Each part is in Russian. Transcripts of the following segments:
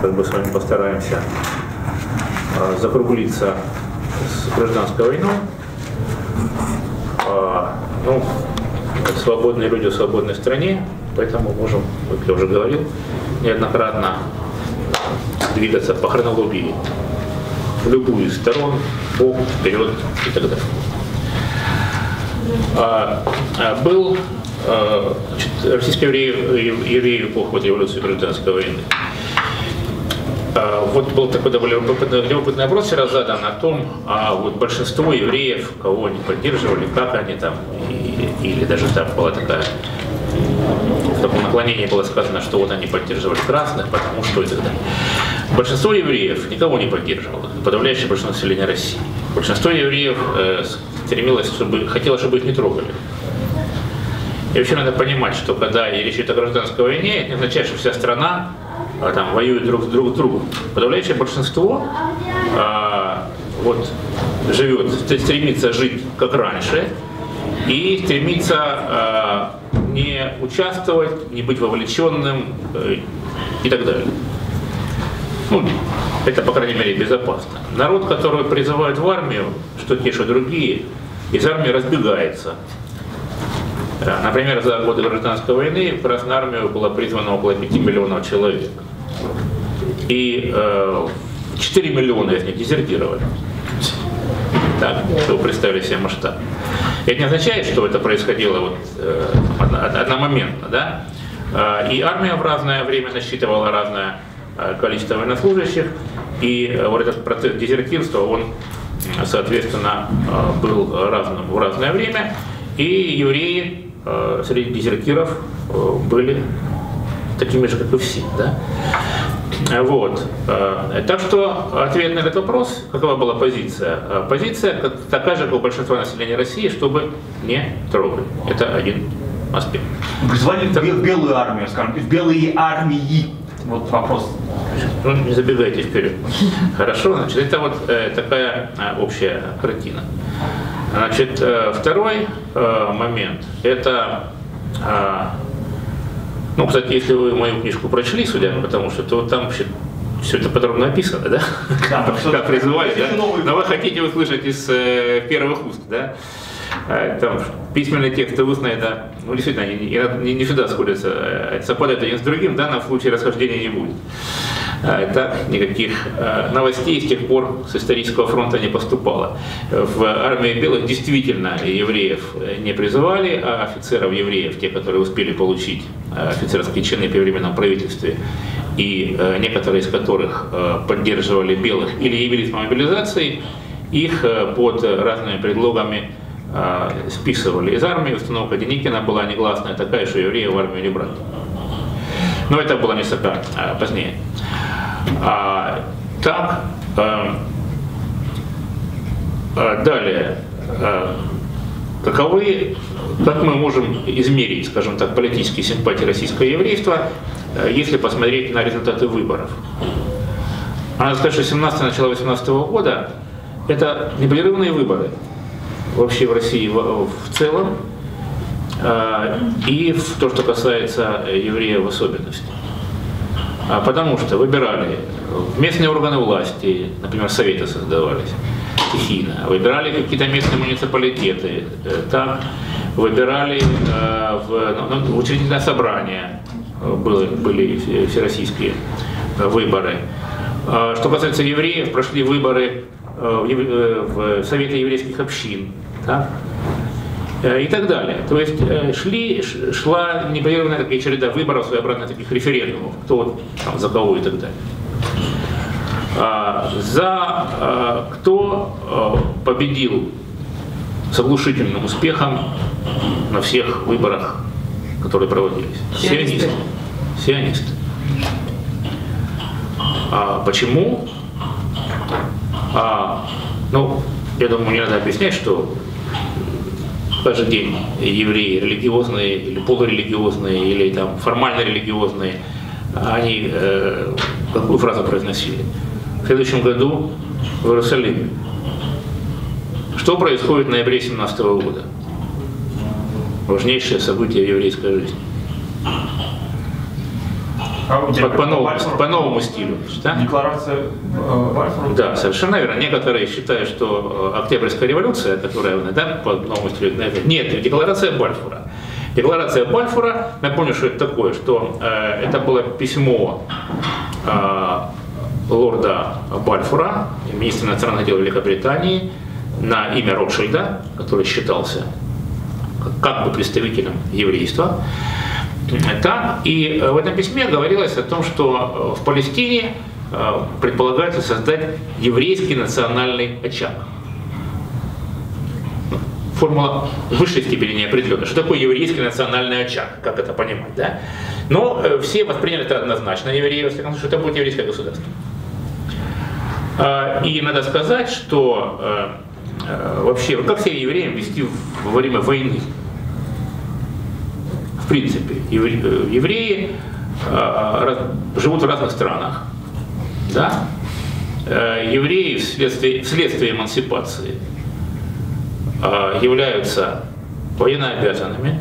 Как бы с вами постараемся закруглиться с гражданской войной. Ну, свободные люди в свободной стране, поэтому можем, как я уже говорил, неоднократно двигаться по хронологии в любую из сторон, вперед и так далее. Был российский еврей эпохи революции гражданской войны. Вот был такой довольно любопытный вопрос вчера задан о том, вот большинство евреев, кого они поддерживали, как они там, или даже там была такая, в таком наклонении было сказано, что вот они поддерживали красных, потому что и так далее. Большинство евреев никого не поддерживало, подавляющее большинство населения России. Большинство евреев хотело, чтобы их не трогали. И вообще надо понимать, что когда речь идет о гражданской войне, это не означает, что вся страна там воюют друг с другом. Подавляющее большинство вот, стремится жить как раньше и стремится не участвовать, не быть вовлеченным и так далее. Ну, это, по крайней мере, безопасно. Народ, который призывает в армию, что те, что другие, из армии разбегается. Например, за годы гражданской войны в Красную армию было призвано около 5 миллионов человек. И 4 миллиона из них дезертировали. Так, чтобы вы представили себе масштаб. Это не означает, что это происходило вот, одномоментно. Да? И армия в разное время насчитывала разное количество военнослужащих. И вот этот процесс дезертирства, он, соответственно, был разным в разное время. И евреи среди дезертиров были такими же, как и все. Да? Вот. Так что ответ на этот вопрос, какова была позиция? Позиция такая же, как у большинства населения России, чтобы не трогать. Это один аспект. Призвали в белую армию, скажем, в белые армии. Вот вопрос. Ну, не забегайте вперед. Хорошо, значит, это вот такая общая картина. Значит, второй момент, это, ну, кстати, если вы мою книжку прочли, судя по тому, что то там вообще все это подробно описано, да? Да, как призывали, да? Но вы хотите услышать из первых уст, да? Там письменные тексты, устные, да, ну, действительно, не всегда сходятся, совпадают один с другим, в данном случае расхождения не будет. Так, никаких новостей с тех пор с исторического фронта не поступало. В армии белых действительно евреев не призывали, а офицеров евреев, те, которые успели получить офицерские чины при временном правительстве, и некоторые из которых поддерживали белых или явились мобилизацией, их под разными предлогами списывали из армии. Установка Деникина была негласная такая, что евреев в армию не брали. Но это было несколько позднее. Так, далее, как мы можем измерить, скажем так, политические симпатии российского еврейства, если посмотреть на результаты выборов? Надо сказать, что 17-е, начало 18 года – это непрерывные выборы вообще в России в целом, и в то, что касается евреев в особенности. Потому что выбирали местные органы власти, например, советы создавались стихийно, выбирали какие-то местные муниципалитеты, так, выбирали в учредительное собрание, были всероссийские выборы. Что касается евреев, прошли выборы в Советы еврейских общин, так, и так далее. То есть шла непрерывная такая череда выборов, своеобразных таких референдумов, кто там, за кого и так далее. Кто победил с оглушительным успехом на всех выборах, которые проводились? Сионисты. Сионисты. Почему? Ну, я думаю, не надо объяснять, что каждый день евреи религиозные или полурелигиозные, или там формально религиозные, они какую фразу произносили? В следующем году в Иерусалиме. Что происходит в ноябре 17 года? Важнейшее событие в еврейской жизни. по новому стилю. Да? Декларация Бальфура? Да, совершенно верно. Некоторые считают, что Октябрьская революция, которая, да, по новому стилю, нет, декларация Бальфура. Декларация Бальфура, напомню, что это такое, что это было письмо лорда Бальфура, министра иностранных дел Великобритании, на имя Ротшильда, который считался как бы представителем еврейства. Так, и в этом письме говорилось о том, что в Палестине предполагается создать еврейский национальный очаг. Формула в высшей степени неопределенна. Что такое еврейский национальный очаг? Как это понимать? Да? Но все восприняли это однозначно, евреи, что это будет еврейское государство. И надо сказать, что вообще, как себя евреям вести во время войны? В принципе, евреи живут в разных странах. Да? Евреи вследствие эмансипации являются военнообязанными.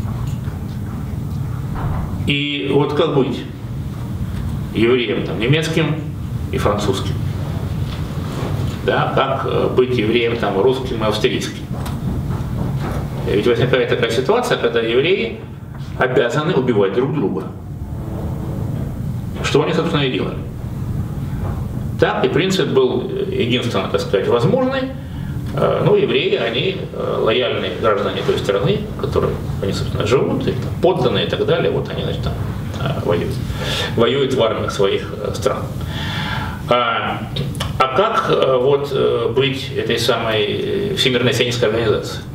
И вот как быть евреем там, немецким и французским? Да? Как быть евреем там, русским и австрийским? Ведь возникает такая ситуация, когда евреи обязаны убивать друг друга. Что они, собственно, и делали. Так, и принцип был единственно, так сказать, возможный. Ну, евреи, они лояльные граждане той страны, в которой они, собственно, живут, и, там, подданные и так далее, вот они, значит, там воюют в армиях своих стран. А как вот быть этой самой Всемирной сионистской организацией,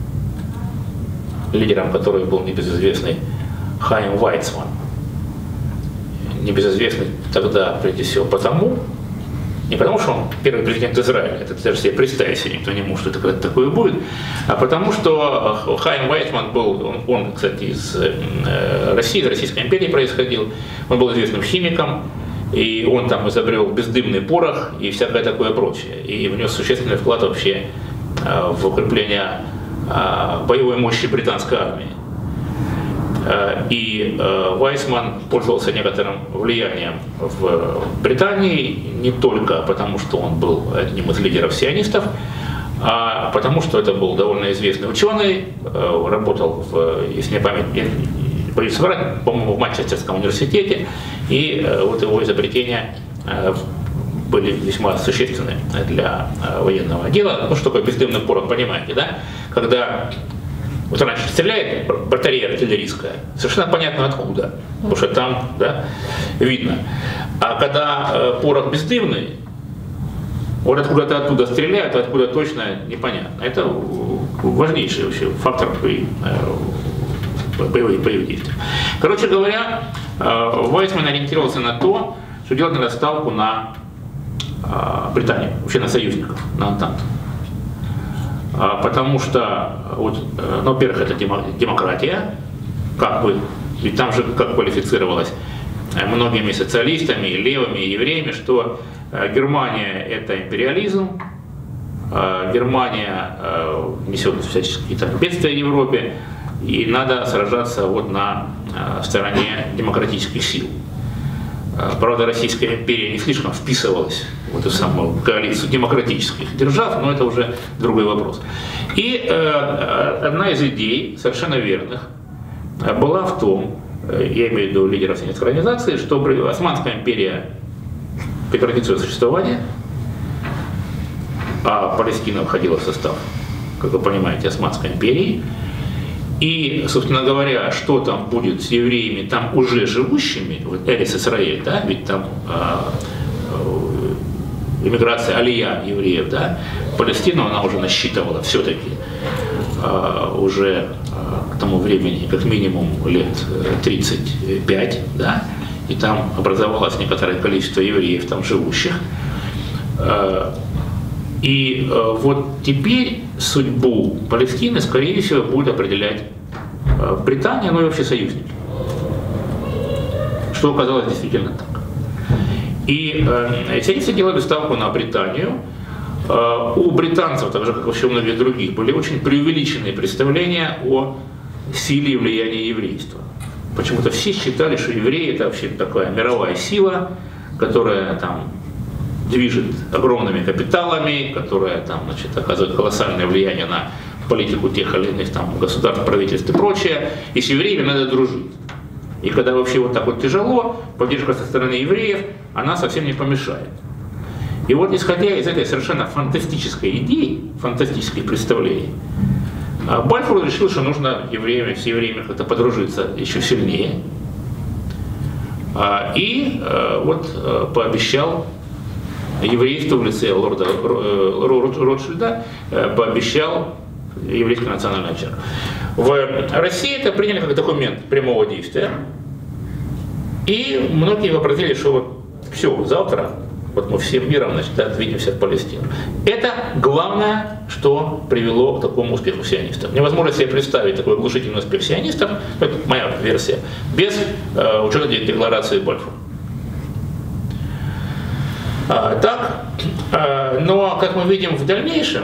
лидером которой был небезызвестный Хайм Вайцман? Небезызвестный тогда, прежде всего, не потому, что он первый президент Израиля, это даже себе представить себе никто не может, что это когда-то такое будет, а потому что Хайм Вайцман был, он, кстати, из России, из Российской империи происходил, он был известным химиком, и он там изобрел бездымный порох и всякое такое прочее, и внес существенный вклад вообще в укрепление боевой мощи британской армии. И Вайцман пользовался некоторым влиянием в Британии не только потому, что он был одним из лидеров сионистов, а потому, что это был довольно известный ученый, работал, если не память, боюсь соврать, по-моему, в Манчестерском университете, и вот его изобретения были весьма существенны для военного дела. Ну, что такое бездымный порох, понимаете, да? Когда вот раньше стреляет батарея артиллерийская, совершенно понятно откуда, потому что там, да, видно. А когда порох бездымный, вот откуда-то оттуда стреляют, а откуда точно непонятно. Это важнейший вообще фактор при боевых действиях. Короче говоря, Вайцман ориентировался на то, что делать надо ставку на Британию, вообще на союзников, на Антанту. Потому что, вот, ну, во-первых, это демократия, как бы, ведь там же как квалифицировалось многими социалистами, левыми, евреями, что Германия – это империализм, Германия несет всяческие там бедствия в Европе, и надо сражаться вот на стороне демократических сил. Правда, Российская империя не слишком вписывалась в эту самую коалицию демократических держав, но это уже другой вопрос. И одна из идей, совершенно верных, была в том, я имею в виду лидеров сионистской организации, что Османская империя прекратит свое существование, а Палестина входила в состав, как вы понимаете, Османской империи. И, собственно говоря, что там будет с евреями, там уже живущими, вот Эрец Исраэль, да, ведь там иммиграция, алия евреев, да, Палестину она уже насчитывала все-таки уже к тому времени как минимум лет 35, да, и там образовалось некоторое количество евреев там живущих. И вот теперь судьбу Палестины, скорее всего, будет определять Британия, ну и вообще союзники. Что оказалось действительно так. И сионисты делали ставку на Британию. У британцев, так же как вообще у многих других, были очень преувеличенные представления о силе и влиянии еврейства. почему-то все считали, что евреи это вообще такая мировая сила, которая там движет огромными капиталами, которая там, значит, оказывает колоссальное влияние на политику тех или иных там государств, правительств и прочее, и с евреями надо дружить. И когда вообще вот так вот тяжело, поддержка со стороны евреев, она совсем не помешает. И вот исходя из этой совершенно фантастической идеи, фантастических представлений, Бальфур решил, что нужно с евреями как-то подружиться еще сильнее. И вот пообещал еврейству в лице лорда Ротшильда, пообещал еврейский национальный очаг. В России это приняли как документ прямого действия. И многие вообразили, что вот все, завтра вот мы всем миром, значит, двинемся в Палестину. Это главное, что привело к такому успеху сионистов. Невозможно себе представить такой оглушительный успех сионистов, это моя версия, без учета декларации Бальфура. Но, как мы видим в дальнейшем,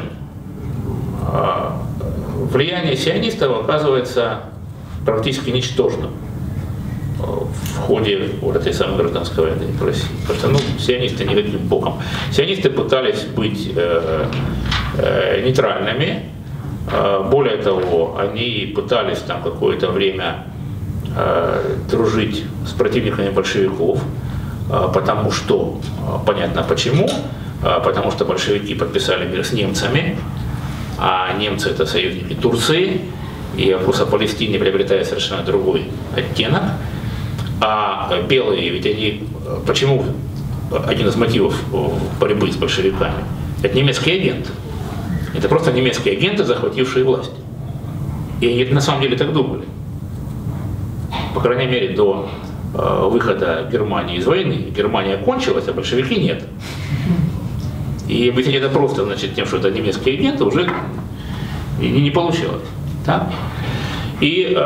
влияние сионистов оказывается практически ничтожным в ходе вот этой самой гражданской войны в России. Потому что сионисты никаким боком. Сионисты пытались быть нейтральными. Более того, они пытались там какое-то время дружить с противниками большевиков, потому что, понятно почему, потому что большевики подписали мир с немцами, а немцы это союзники Турции, и вопрос о Палестине приобретает совершенно другой оттенок. А белые, ведь они, почему один из мотивов борьбы с большевиками? Это немецкие агенты. Это просто немецкие агенты, захватившие власть. И они на самом деле так думали. По крайней мере, до выхода Германии из войны. Германия кончилась, а большевики нет. И объяснить это просто, значит, тем, что это немецкие агенты, уже и не получилось. Да? И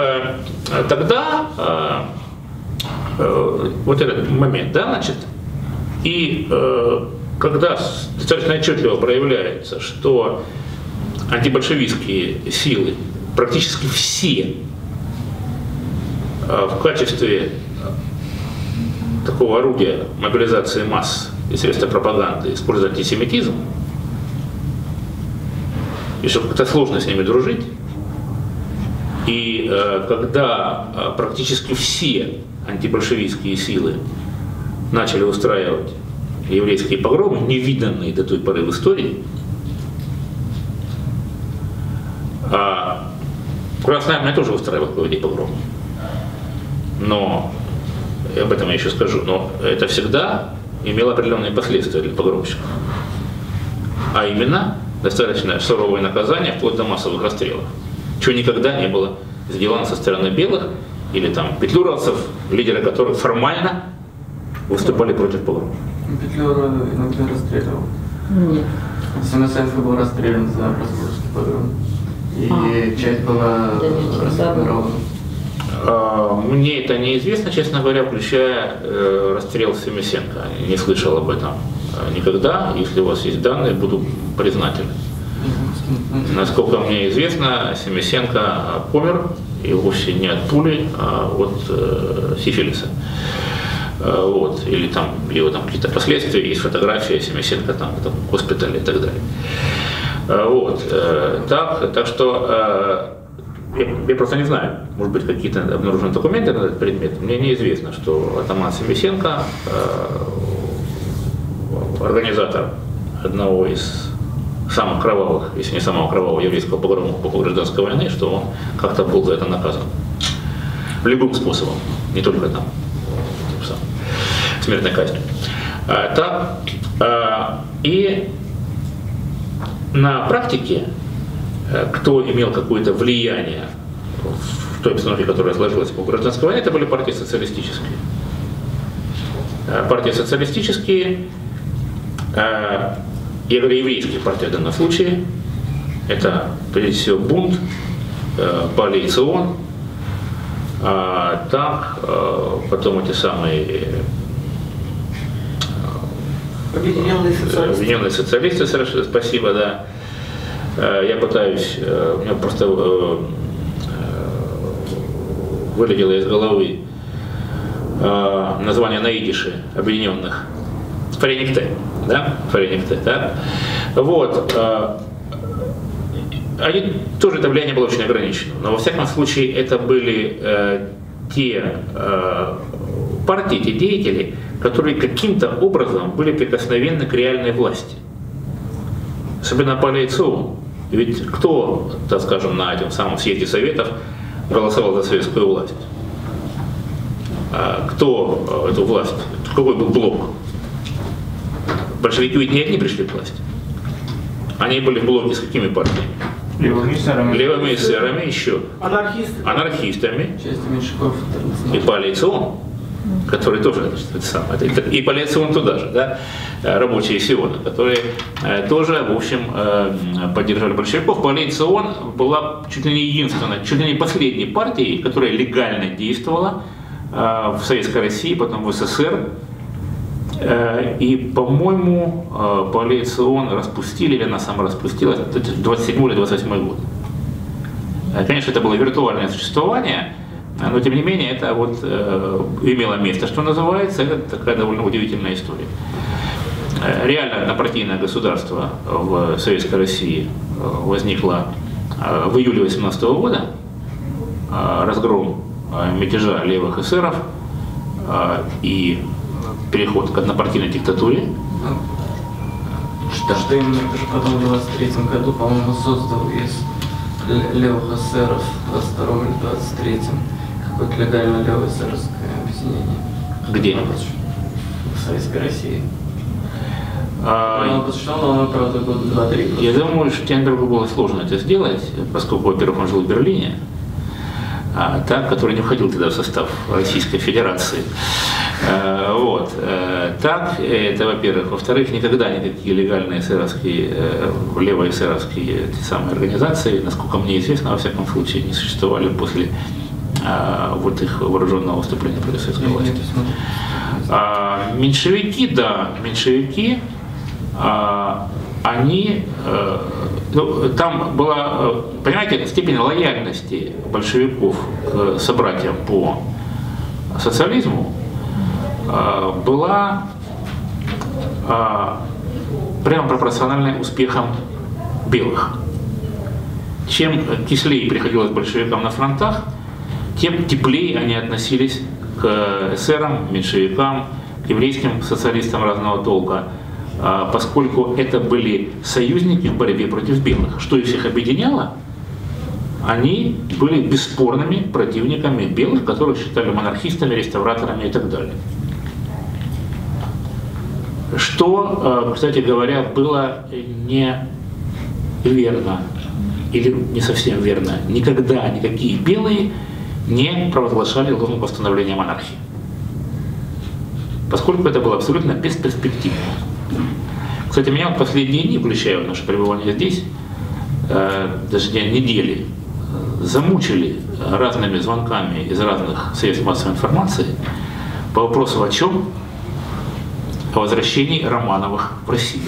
тогда вот этот момент, да, значит, и когда достаточно отчетливо проявляется, что антибольшевистские силы практически все в качестве такого орудия мобилизации масс и средства пропаганды используют антисемитизм, и что как-то сложно с ними дружить, и когда практически все антибольшевистские силы начали устраивать еврейские погромы, невиданные до той поры в истории, Красная Армия тоже устраивала кое-где погромы. Но, об этом я еще скажу, но это всегда имело определенные последствия для погромщиков. А именно, достаточно суровые наказания, вплоть до массовых расстрелов, чего никогда не было сделано со стороны белых или там петлюровцев, лидеры которых формально выступали против погромов. Петлюра иногда расстреливал. Нет. Семисенко был расстрелян за Прозорский погром. И часть была расформирована. Мне это неизвестно, честно говоря, включая расстрел Семисенко. Не слышал об этом никогда. Если у вас есть данные, буду признателен. Насколько мне известно, Семисенко помер, и вовсе не от пули, а от сифилиса. Вот. Или там его там какие-то последствия, есть фотография Семисенко там в госпитале и так далее. Вот. Так что я просто не знаю, может быть, какие-то обнаружены документы на этот предмет. Мне неизвестно, что атаман Семисенко, организатор одного из самых кровавых, если не самого кровавого еврейского погрома по гражданской войны, что он как-то был за это наказан. Любым способом, не только там, смертной казнью. И на практике, кто имел какое-то влияние в той обстановке, которая сложилась по гражданской войне, это были партии социалистические. Партии социалистические, я говорю еврейские партии в данном случае, это прежде всего Бунт, Балей Цион, так, потом эти самые Объединенные социалисты, совершенно спасибо, да. Я пытаюсь, у меня просто в вылетело из головы название на идише объединенных Фаренихте, да? Фаренихте, да? Вот. Они тоже, это влияние было очень ограничено. Но во всяком случае это были те партии, те деятели, которые каким-то образом были прикосновенны к реальной власти. Особенно Полей Цоун. Ведь кто, так скажем, на этом самом съезде Советов голосовал за советскую власть? Кто эту власть? Какой был блок? Большевики ведь не одни пришли к власти. Они были в блоке с какими партиями? Левыми эсерами. Левыми эсерами еще. Анархистами. Часть меньшиков. И Полей Цоун, который тоже это самое. И Полей Цоун туда же, да? Рабочие Сиона, которые тоже, в общем, поддержали большевиков. Полей Цоун была чуть ли не единственной, чуть ли не последней партией, которая легально действовала в Советской России, потом в СССР. И, по-моему, Полей Цоун распустили, или она сама распустилась, 27 или 28 год. Конечно, это было виртуальное существование, но тем не менее это вот имело место, что называется, это такая довольно удивительная история. Реально однопартийное государство в Советской России возникло в июле 18 года, разгром мятежа левых эсеров и переход к однопартийной диктатуре. Что именно потом в 23 году, по-моему, создал из левых эсеров в 22 или 23 какое-то легальное левоэсеровское объединение. Где? В Советской России. Оно посуществовало, правда, года 2-3. Я думаю, что Тенбергу было сложно это сделать, поскольку, во-первых, он жил в Берлине, который не входил тогда в состав Российской Федерации. Вот. Так, это во-первых. Во-вторых, никогда никакие легальные эсеровские, левоэсеровские самые организации, насколько мне известно, во всяком случае, не существовали после вот их вооруженного выступления против советской власти. Меньшевики, да, меньшевики, они, там была, понимаете, степень лояльности большевиков к собратьям по социализму была прямо пропорциональна успехам белых. Чем кислее приходилось большевикам на фронтах, тем теплее они относились к эсерам, меньшевикам, к еврейским социалистам разного толка, поскольку это были союзники в борьбе против белых. Что их всех объединяло? Они были бесспорными противниками белых, которых считали монархистами, реставраторами и так далее. Что, кстати говоря, было неверно, или не совсем верно. Никогда никакие белые не провозглашали лозунг восстановления монархии, поскольку это было абсолютно бесперспективно. Кстати, меня в последние дни, включая наше пребывание здесь, даже недели, замучили разными звонками из разных средств массовой информации по вопросу о чем? О возвращении Романовых в Россию.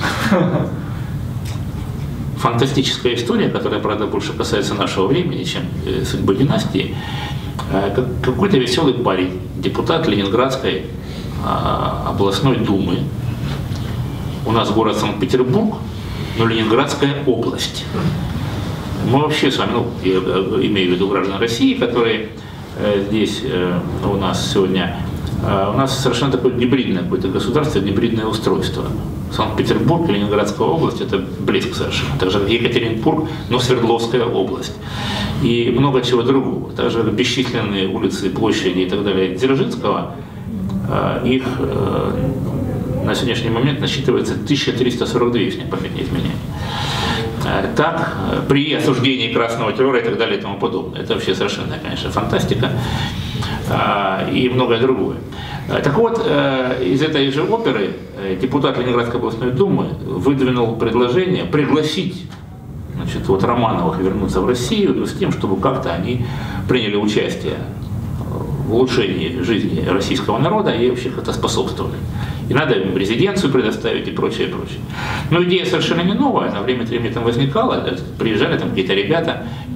Фантастическая история, которая, правда, больше касается нашего времени, чем судьбы династии. Какой-то веселый парень, депутат Ленинградской областной думы, у нас город Санкт-Петербург, но Ленинградская область. Мы вообще с вами, я имею в виду граждан России, которые здесь у нас сегодня, у нас совершенно такое гибридное какое-то государство, гибридное устройство. Санкт-Петербург и Ленинградская область – это близко совершенно. Так же, как Екатеринбург, но Свердловская область. И много чего другого. Также бесчисленные улицы, площади и так далее Дзержинского, их на сегодняшний момент насчитывается 1342, если мне память не изменяет. Так, при осуждении красного террора и так далее и тому подобное. Это вообще совершенно, конечно, фантастика и многое другое. Так вот, из этой же оперы депутат Ленинградской областной думы выдвинул предложение пригласить, значит, вот Романовых вернуться в Россию с тем, чтобы как-то они приняли участие в улучшении жизни российского народа и вообще как-то способствовали. И надо им резиденцию предоставить и прочее, и прочее. Но идея совершенно не новая, она время от времени там возникала, приезжали там какие-то ребята,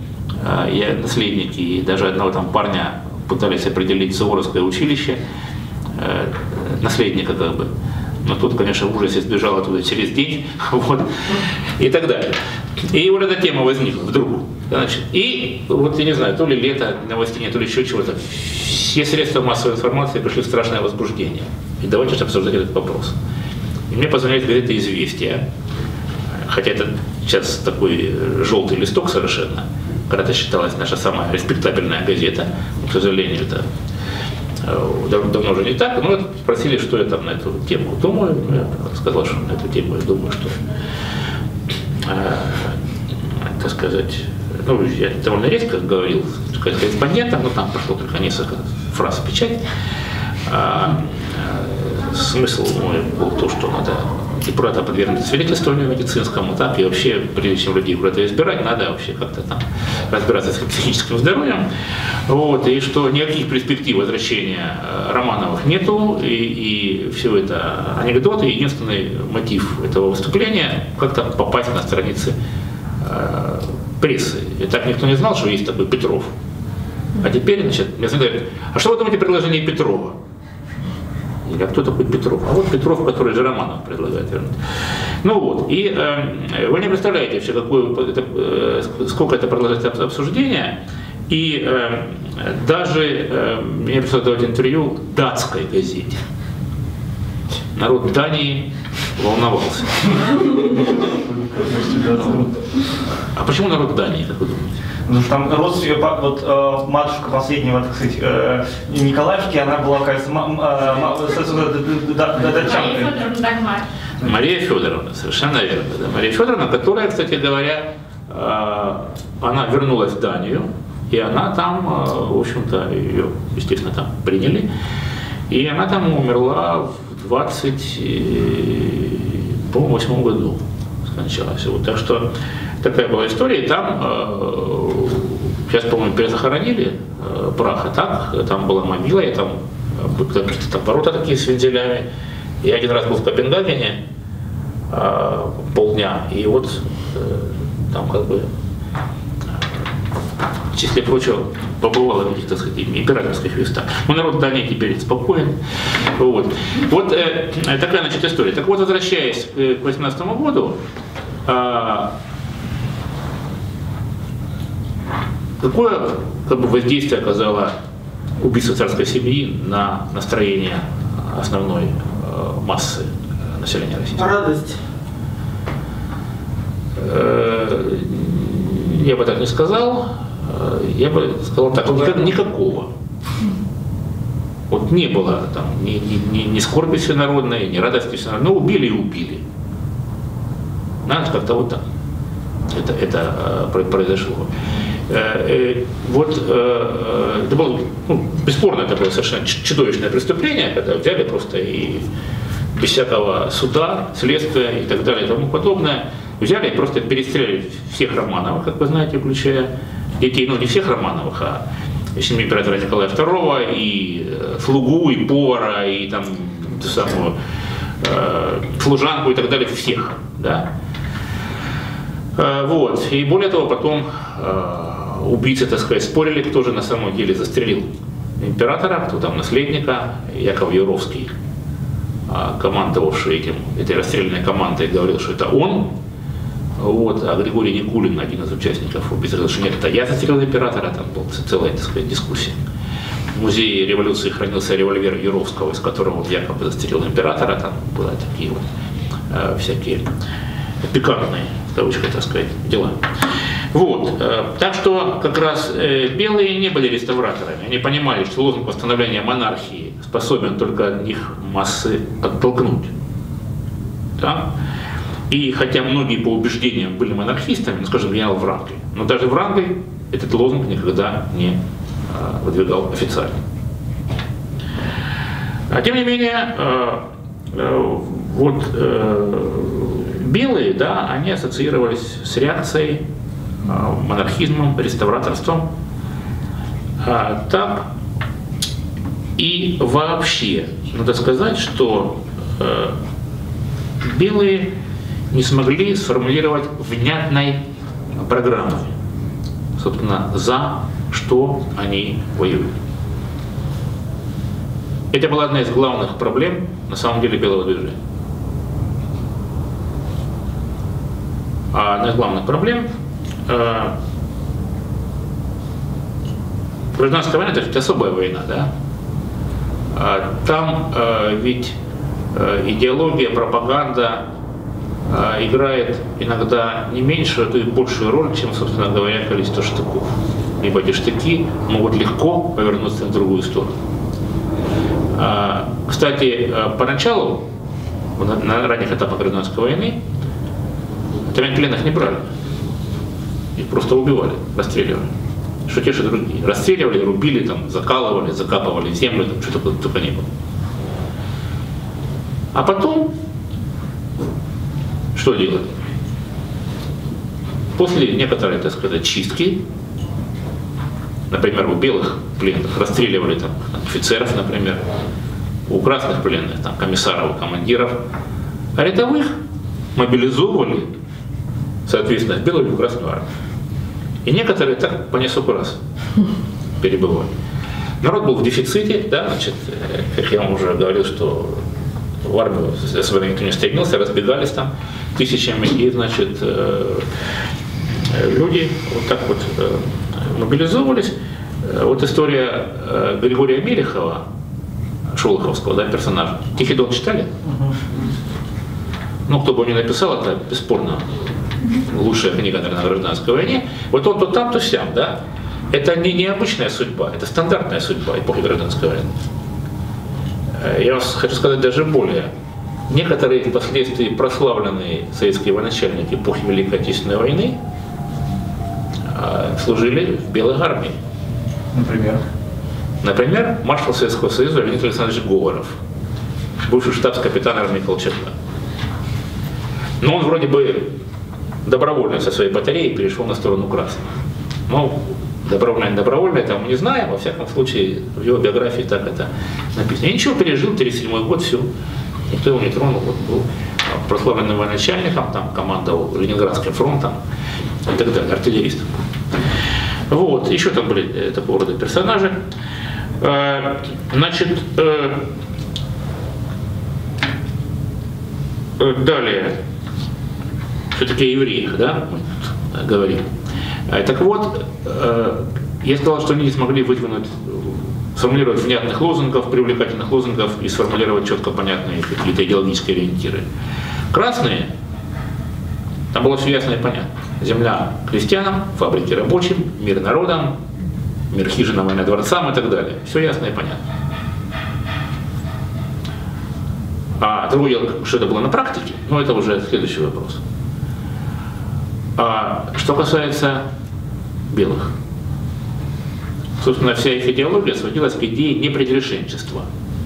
наследники, и даже одного там парня пытались определить в Суворовское училище, наследника как бы. Но тут, конечно, в ужасе сбежал оттуда через день, вот, и так далее. И вот эта тема возникла вдруг. Значит, и вот, я не знаю, то ли лето, новостей нет, то ли еще чего-то. Все средства массовой информации пришли в страшное возбуждение. И давайте же обсуждать этот вопрос. И мне позвонили газеты «Известия», хотя это сейчас такой желтый листок совершенно, когда-то считалась наша самая респектабельная газета, но, к сожалению, это давно уже не так, но спросили, что я там на эту тему думаю. Я сказал, что на эту тему я думаю, что, так сказать, ну, я довольно редко говорил с корреспондентом, но там прошло только несколько фраз в печать. Смысл мой был то, что надо и куда-то подвергнуть свидетельствованию медицинскому, так, и вообще, прежде чем людей куда-то избирать, надо вообще как-то там разбираться с психическим здоровьем, вот, и что никаких перспектив возвращения Романовых нету, и все это анекдоты, единственный мотив этого выступления – как-то попасть на страницы прессы. И так никто не знал, что есть такой Петров. А теперь, значит, мне говорят, а что вы думаете о предложении Петрова? Или а кто такой Петров? А вот Петров, который же Романов предлагает вернуть. Ну вот, и вы не представляете вообще, сколько это продолжается обсуждение. И даже мне пришлось давать интервью датской газете. Народ Дании волновался. А почему народ Дании, как вы думаете? Потому что там родственник, вот матушка последнего, так сказать, Николаевки, она была, кажется, датчанкой. Мария Федоровна, совершенно верно. Да. Мария Федоровна, которая, кстати говоря, она вернулась в Данию, и она там, в общем-то, ее, естественно, там приняли, и она там умерла в 28 году, скончалась. Вот, так что такая была история, и там, сейчас, по-моему, перезахоронили прах, а так, там была могила, и там какие-то ворота такие с вензелями. Я один раз был в Копенгагене полдня, и вот там как бы, в числе прочего, побывал в этих, так сказать, императорских местах. Но народ Дании теперь спокоен. Вот, вот такая, значит, история. Так вот, возвращаясь к 2018 году, какое как бы, воздействие оказало убийство царской семьи на настроение основной массы населения России? Радость. Я бы так не сказал. Я бы сказал так, никакого. Вот не было там ни скорби всенародной, ни радости всенародной. Ну, убили и убили. Знаете, как-то вот так это произошло. Вот это было, ну, бесспорно, это было совершенно чудовищное преступление, когда взяли просто и без всякого суда, следствия и так далее и тому подобное, взяли и просто перестреляли всех Романовых, как вы знаете, включая детей, ну не всех Романовых, а семьи императора Николая II, и слугу, и повара, и там ту самую служанку и так далее, всех, да. Вот. И более того, потом убийцы, так сказать, спорили, кто же на самом деле застрелил императора, кто там наследника. Яков Юровский, командовавший этой расстрелянной командой, говорил, что это он. Вот. А Григорий Никулин, один из участников убийства, говорил, что нет, это я застрелил императора. Там была целая, так сказать, дискуссия. В музее революции хранился револьвер Юровского, из которого он якобы застрелил императора. Там были такие вот всякие пикантные, в кавычках, так сказать, дела. Вот. Так что как раз белые не были реставраторами. Они понимали, что лозунг восстановления монархии способен только от них массы оттолкнуть. Да? И хотя многие по убеждениям были монархистами, ну, скажем, генерал Врангель, но даже Врангель этот лозунг никогда не выдвигал официально. А тем не менее, вот белые, да, они ассоциировались с реакцией, монархизмом, реставраторством. Так и вообще, надо сказать, что белые не смогли сформулировать внятной программы собственно, за что они воюют. Это была одна из главных проблем, на самом деле, белого движения. А одна из главных проблем гражданская война, это особая война, да? Там ведь идеология, пропаганда играет иногда не меньшую, а то и большую роль, чем, собственно говоря, количество штыков. Ибо эти штыки могут легко повернуться в другую сторону. Кстати, поначалу, на ранних этапах гражданской войны, пленных не брали. Их просто убивали, расстреливали. Что те, что другие. Расстреливали, рубили, там, закалывали, закапывали в землю, там, что только не было. А потом, что делать? После некоторой, так сказать, чистки, например, у белых пленных расстреливали там, офицеров, например, у красных пленных, там, комиссаров, командиров, а рядовых мобилизовывали, соответственно, в белую и красную армию. И некоторые так по несколько раз перебывали. Народ был в дефиците, да, значит, как я вам уже говорил, что в армию особенно никто не стремился, разбегались там тысячами, и, значит, люди вот так вот мобилизовывались. Вот история Григория Мелехова, шолоховского, да, персонажа. «Тихий Дон» читали? Ну, кто бы не написал, это бесспорно лучшая книга, наверное, о гражданской войне. Вот он то там, то сям, да? Это не необычная судьба, это стандартная судьба эпохи гражданской войны. Я вам хочу сказать даже более. Некоторые впоследствии прославленные советские военачальники эпохи Великой Отечественной войны служили в белой армии. Например, маршал Советского Союза Леонид Александрович Говоров, бывший штабс-капитан армии Колчака. Но он вроде бы добровольно со своей батареей перешел на сторону красных. Ну, добровольно это мы не знаем, во всяком случае, в его биографии так это написано. И ничего, пережил, 1937 год, все, никто его не тронул, вот был прославленным военачальником, там командовал Ленинградским фронтом и так далее, артиллеристом. Вот, еще там были такого рода персонажи. Значит, далее, все-таки о евреях, да, мы говорим. Так вот, я сказал, что они не смогли выдвинуть, сформулировать внятных лозунгов, привлекательных лозунгов и сформулировать четко понятные какие-то идеологические ориентиры. Красные, там было все ясно и понятно. Земля крестьянам, фабрики рабочим, мир народам, мир хижинам, война дворцам и так далее. Все ясно и понятно. А другое дело, что это было на практике, но это уже следующий вопрос. А что касается белых, собственно, вся их идеология сводилась к идее непредрешенчества.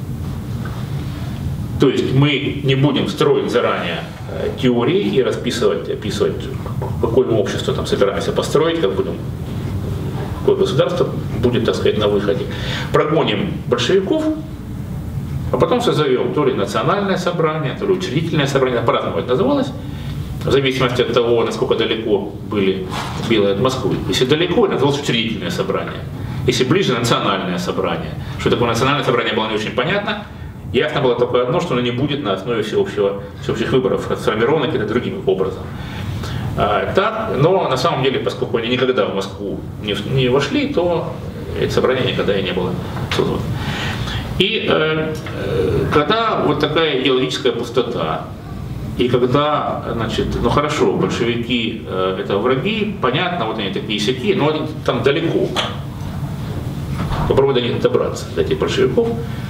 То есть мы не будем строить заранее теории и описывать, какое мы общество там собираемся построить, как будем, какое государство будет, так сказать, на выходе. Прогоним большевиков, а потом созовем то ли национальное собрание, то ли учредительное собрание, по-разному это называлось, в зависимости от того, насколько далеко были белые от Москвы. Если далеко, это называлось учредительное собрание. Если ближе, национальное собрание. Что такое национальное собрание, было не очень понятно. Ясно было только одно, что оно не будет на основе всеобщих выборов сформировано каким-то другим образом. Так, но на самом деле, поскольку они никогда в Москву не вошли, то это собрание никогда и не было создано. И когда вот такая идеологическая пустота, и когда, значит, ну хорошо, большевики это враги, понятно, вот они такие сяки, но они там далеко. Попробуй до них добраться, до этих большевиков.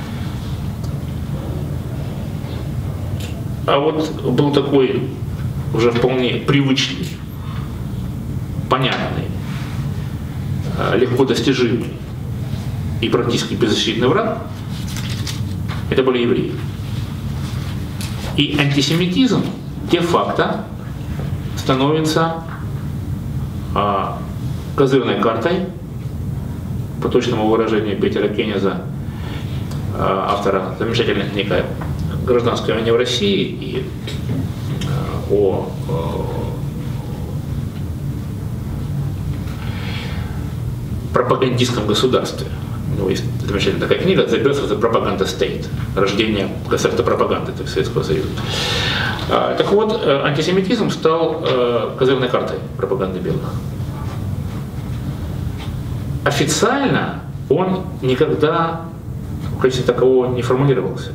А вот был такой уже вполне привычный, понятный, легко достижимый и практически беззащитный враг, это были евреи. И антисемитизм де-факто становится козырной картой, по точному выражению Петера Кеннеза, автора замечательной книги «Гражданская война в России» и пропагандистском государстве. У него есть замечательная такая книга «The Birth of the Propaganda State» – «Рождение государства пропаганды», то есть Советского Союза. Так вот, антисемитизм стал козырной картой пропаганды белых. Официально он никогда в качестве такового не формулировался.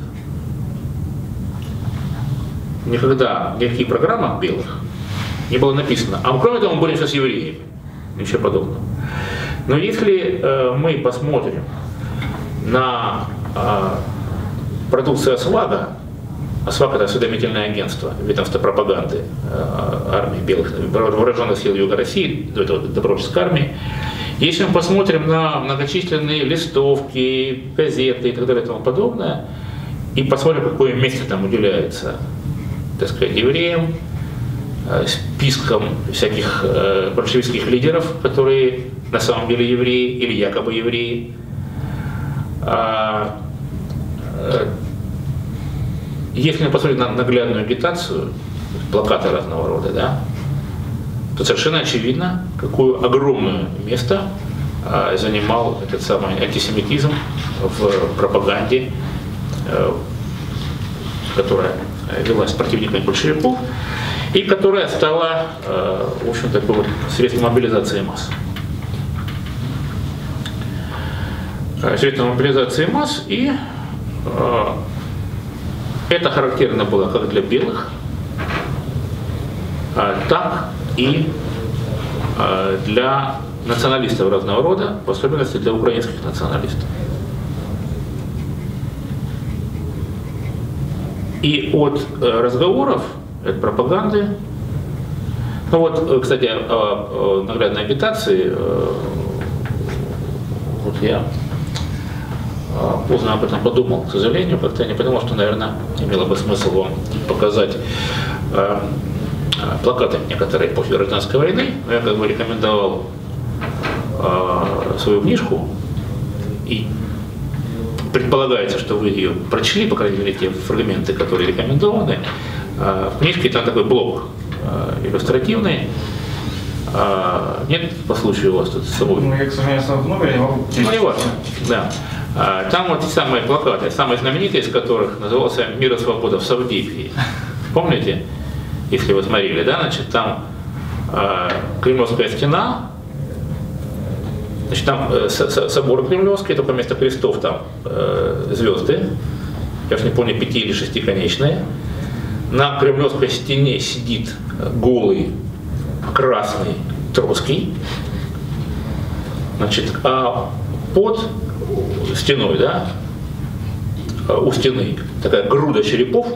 Никогда в никаких программах белых не было написано. А кроме того, мы боремся с евреями. Ничего подобного. Но если мы посмотрим на продукцию ОСВАГа, ОСВАГ — это осведомительное агентство, ведомство пропаганды армии белых, вооруженных сил Юга России, добровольческой армии. Если мы посмотрим на многочисленные листовки, газеты и так далее и тому подобное, и посмотрим, какое место там уделяется, так сказать, евреям, списком всяких большевистских лидеров, которые на самом деле евреи или якобы евреи, если мы посмотрим на наглядную агитацию, плакаты разного рода, да, то совершенно очевидно, какое огромное место занимал этот самый антисемитизм в пропаганде, которая велась противниками большевиков и которая стала, в общем, такой вот средством мобилизации масс. Средством мобилизации масс, и это характерно было как для белых, так и для националистов разного рода, в особенности для украинских националистов. И от разговоров, от пропаганды, ну вот, кстати, о наглядной агитации, вот я поздно об этом подумал, к сожалению, как-то я не подумал, что, наверное, имело бы смысл вам показать плакаты некоторые после гражданской войны. Я как бы рекомендовал свою книжку, и предполагается, что вы ее прочли, по крайней мере, те фрагменты, которые рекомендованы. В книжке там такой блок иллюстративный. Нет по случаю у вас тут с собой? Ну, я, к сожалению, в номере не могу. Ну, не важно, да. Там вот самые плакаты, самый знаменитый из которых назывался «Мир и свобода в Савдипии». Помните, если вы смотрели, да, значит, там Кремлевская стена, значит, там собор Кремлевский, только вместо крестов там звезды, я уж не помню, 5 или 6-конечные. На Кремлевской стене сидит голый красный Троцкий, значит, а под стеной, да, у стены такая груда черепов,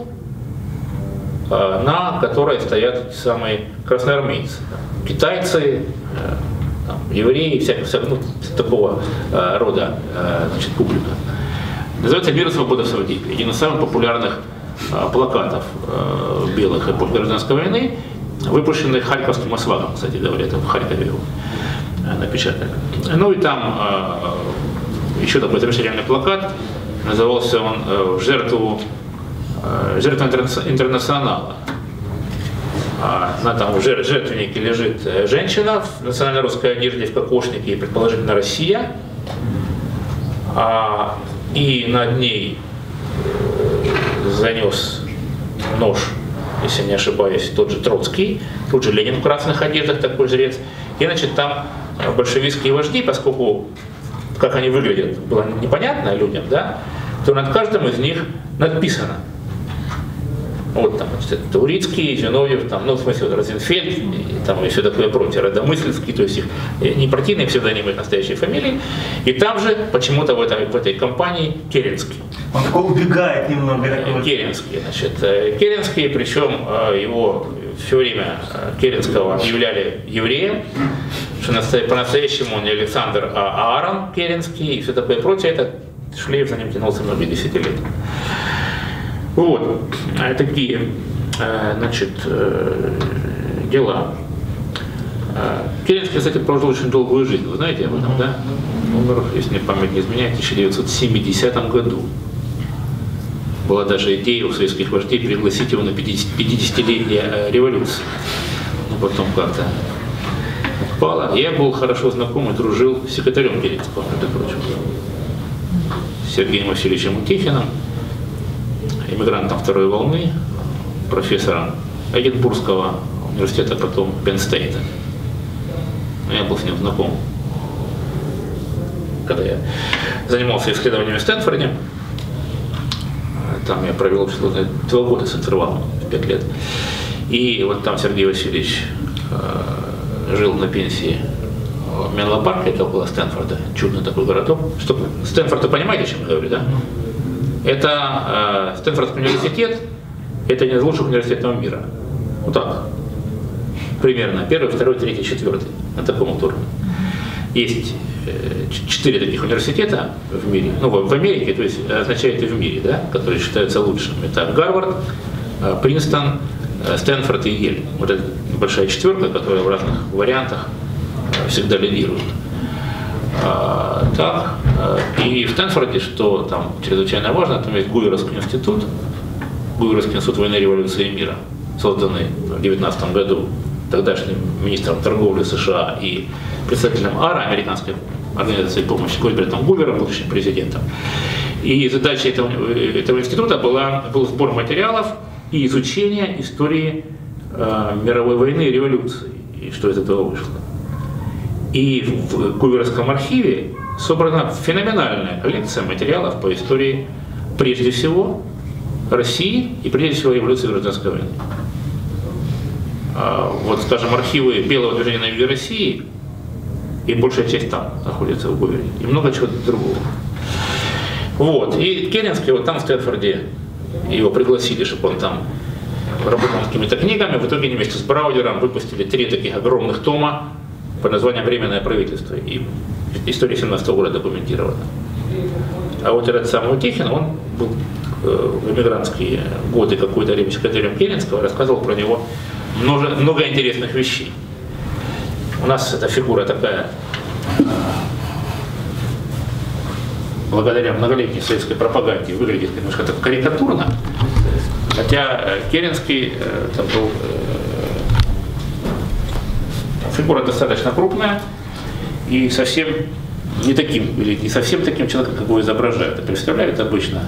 на которой стоят самые красноармейцы, китайцы, там, евреи, ну, такого рода, значит, публика. Называется «Мир и свобода в Савдипии». Один из самых популярных плакатов белых эпох гражданской войны, выпущенный Харьковским ОСВАГом, кстати говоря, это в Харькове его напечатали. Ну и там еще такой замечательный плакат, назывался он «Жертва интернационала». На там жертвеннике лежит женщина в национально-русской одежде, в кокошнике, предположительно Россия, и над ней занес нож, если не ошибаюсь, тот же Троцкий, тут же Ленин в красных одеждах, такой жрец. И, значит, там большевистские вожди, поскольку как они выглядят было непонятно людям, да, то над каждым из них написано. Вот там, значит, Таурицкий, Зиновьев, там, ну, в смысле, вот, Розенфельд, и, там, и все такое прочее, Родомысльский, то есть их не партийные псевдонимы, их настоящие фамилии. И там же почему-то в этой компании Керенский. Он такой убегает немного. Керенский, значит, Керенский, причем его все время Керенского объявляли евреем, что по-настоящему он не Александр, а Аарон Керенский, и все такое прочее. Это шлейф за ним тянулся многие десятилетия. Вот, такие, значит, дела. Керенский, кстати, прожил очень долгую жизнь, вы знаете об этом, да? Умер, если мне память не изменяет, в 1970 году. Была даже идея у советских вождей пригласить его на 50-летие революции. Но потом как-то совпало. Я был хорошо знаком и дружил с секретарем Керенского, между прочим, с Сергеем Васильевичем Утехиным, иммигрантом второй волны, профессором Эдинбургского университета, потом Пенн-Стейта. Я был с ним знаком, когда я занимался исследованиями в Стэнфорде. Там я провел 2 года с интервалом, 5 лет. И вот там Сергей Васильевич жил на пенсии в Менло-Парке, это около Стэнфорда, чудный такой городок. Стэнфорд, вы понимаете, о чем я говорю, да? Это Стэнфордский университет, это один из лучших университетов мира. Вот так. Примерно 1, 2, 3, 4 на таком вот уровне. Есть 4 таких университета в мире, ну в Америке, то есть означает и в мире, да, которые считаются лучшими. Это Гарвард, Принстон, Стэнфорд и Йель. Вот это большая четверка, которая в разных вариантах всегда лидирует. Так, и в Стэнфорде, что там чрезвычайно важно, там есть Гуверовский институт войны, революции и мира, созданный в 1919 году тогдашним министром торговли США и представителем АРА, американской организации помощи, Гольбертом Гувером, будущим президентом. И задача этого института был сбор материалов и изучение истории мировой войны и революции, и что из этого вышло. И в Гуверовском архиве собрана феноменальная коллекция материалов по истории, прежде всего, России и прежде всего революции и гражданской войны. Вот, скажем, архивы Белого движения на юге России, и большая часть там находится в Гувере, и много чего другого. Вот, и Керенский вот там в Стэнфорде, его пригласили, чтобы он там работал над какими-то книгами, в итоге они вместе с Браудером выпустили 3 таких огромных тома под названием «Временное правительство», и история 17-го года документирована. А вот этот самый Утехин, он был в эмигрантские годы какое-то время секретарем Керенского, рассказывал про него много интересных вещей. У нас эта фигура такая, благодаря многолетней советской пропаганде, выглядит немножко так карикатурно, хотя Керенский это был фигура достаточно крупная и совсем не таким, или не совсем таким человеком, как его изображают и представляют обычно.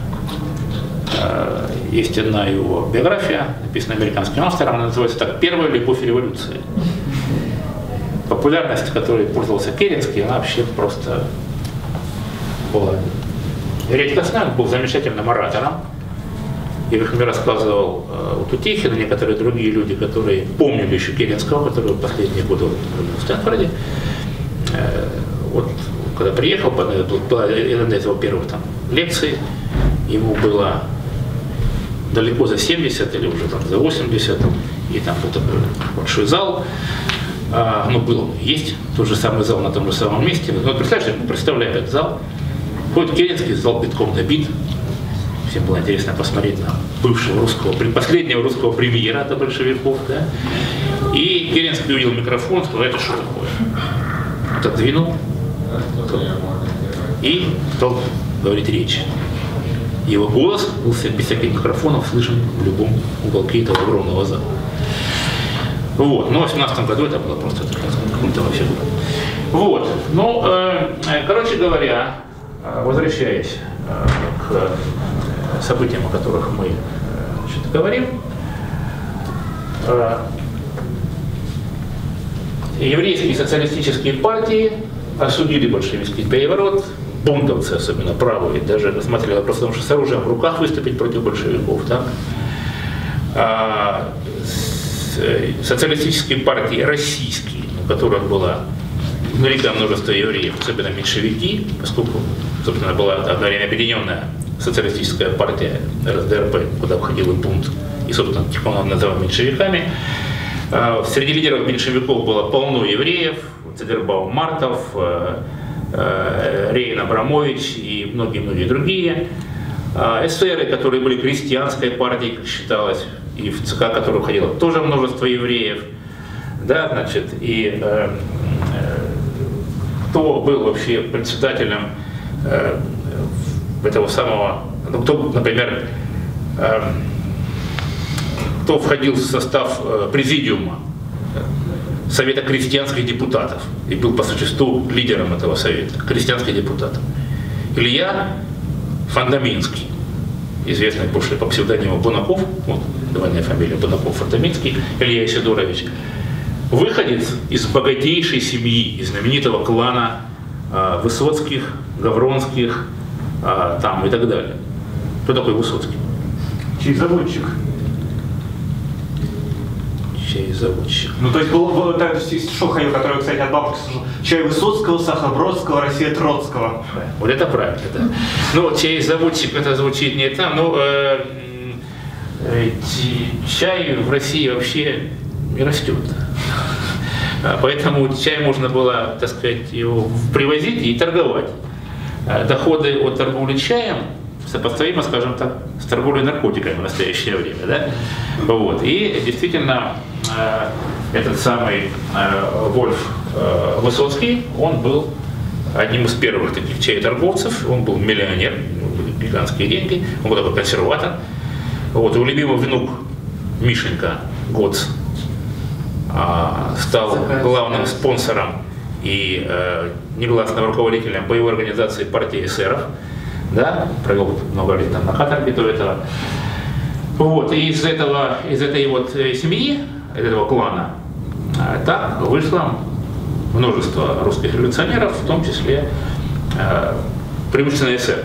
Есть одна его биография, написанная американским автором, она называется так «Первая любовь революции». Популярность, которой пользовался Керенский, она вообще просто была редкостная. Он был замечательным оратором. И, как мне рассказывал Утехин и некоторые другие люди, которые помнили еще Керенского, который последние годы в Стэнфорде, вот когда приехал, была одна из его первых там лекций, ему было далеко за 70 или уже там за 80, и там был такой большой зал. Ну, был, есть тот же самый зал на том же самом месте. Но представляю этот зал. Ходит Керенский, зал битком набит. Всем было интересно посмотреть на последнего русского премьера до большевиков. Да? И Керенский увидел микрофон, сказал: это что такое? Отодвинул и стал говорить речь. Его голос был без всяких микрофонов слышен в любом уголке этого огромного зала. Вот. Но в 18 году это было просто культовая фигура. Вот. Ну, короче говоря, возвращаясь к событиям, о которых мы говорим, еврейские социалистические партии осудили большевистский переворот, бунтовцы, особенно правые, даже рассматривали вопрос о том, что с оружием в руках выступить против большевиков. Так? Социалистические партии российские, у которых было великое множество евреев, особенно меньшевики, поскольку, собственно, была одно время объединенная социалистическая партия РСДРП, куда входил и бунт, и, собственно, тихо называем меньшевиками. Среди лидеров меньшевиков было полно евреев, Цедербаум Мартов, Рейн Абрамович и многие-многие другие. Эсеры, которые были крестьянской партией, как считалось, и в ЦК которого входило тоже множество евреев. Да, значит, и кто был вообще председателем этого самого, ну, кто, например, кто входил в состав президиума Совета крестьянских депутатов и был по существу лидером этого совета, крестьянских депутатов. Илья Фандаминский, известный больше по псевдониму Бунаков, вот, двойная фамилия Бунаков-Фандаминский, Илья Исидорович, выходец из богатейшей семьи, из знаменитого клана Высоцких, Гавронских там и так далее. Кто такой Высоцкий? Чей заводчик? Чей заводчик? Ну, то есть был стишок ходил, который, кстати, от бабушки слушал. Чай Высоцкого, Сахарбродского, Россия Троцкого. Вот это правильно, да. Ну, чей заводчик, это звучит не там, но чай в России вообще не растет. Поэтому чай можно было, так сказать, его привозить и торговать. Доходы от торговли чаем сопоставимо, скажем так, с торговлей наркотиками в настоящее время. Да? Вот. И действительно, этот самый Вольф Высоцкий, он был одним из первых таких чаеторговцев, он был миллионер, гигантские деньги, он был такой консерватор. Вот. Его любимый внук Мишенька Гоц стал главным спонсором и негласным руководителем боевой организации партии эсеров. Да, провел много лет там на каторге до этого. Вот, и из этой вот семьи, из этого клана, так вышло множество русских революционеров, в том числе преимущественно эсер.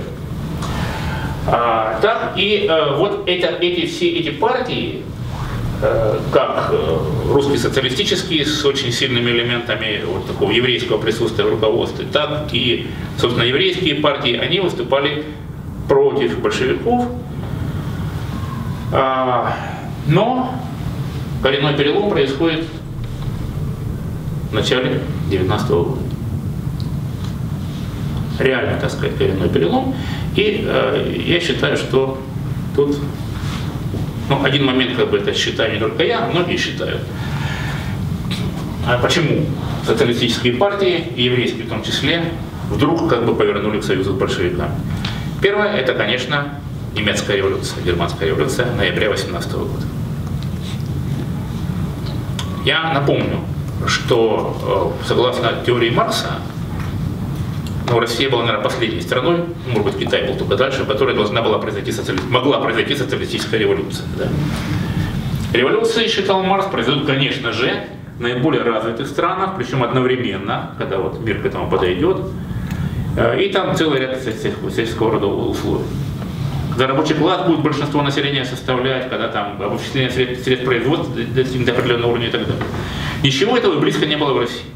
Так, и вот все эти партии, как русские социалистические с очень сильными элементами вот такого еврейского присутствия в руководстве, так и, собственно, еврейские партии, они выступали против большевиков. Но коренной перелом происходит в начале 19-го года. Реально, так сказать, коренной перелом. И я считаю, что тут один момент, как бы это считаю не только я, многие считают. Почему социалистические партии, и еврейские в том числе, вдруг как бы повернули к союзу с большевиками? Первое, это, конечно, немецкая революция, германская революция ноября 18 года. Я напомню, что согласно теории Маркса, Россия была, наверное, последней страной, может быть, Китай был только дальше, в которой могла произойти социалистическая революция. Да. Революции, считал Маркс, произойдут, конечно же, в наиболее развитых странах, причем одновременно, когда вот мир к этому подойдет. И там целый ряд всякого рода условий. Когда рабочий класс будет большинство населения составлять, когда там обобщение средств производства достигнет определенного уровня и так далее. Ничего этого близко не было в России.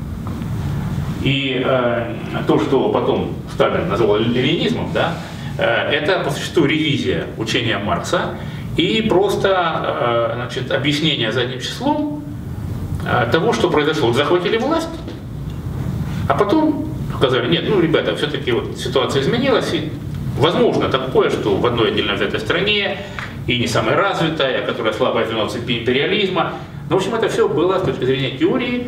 И то, что потом Сталин назвал ленинизмом, да, это по существу ревизия учения Маркса и просто объяснение задним числом того, что произошло. Вот захватили власть, а потом сказали, нет, ребята, все-таки вот ситуация изменилась, и возможно такое, что в одной отдельно взятой стране, и не самая развитая, которая слабая звено цепи империализма, в общем, это все было с точки зрения теории,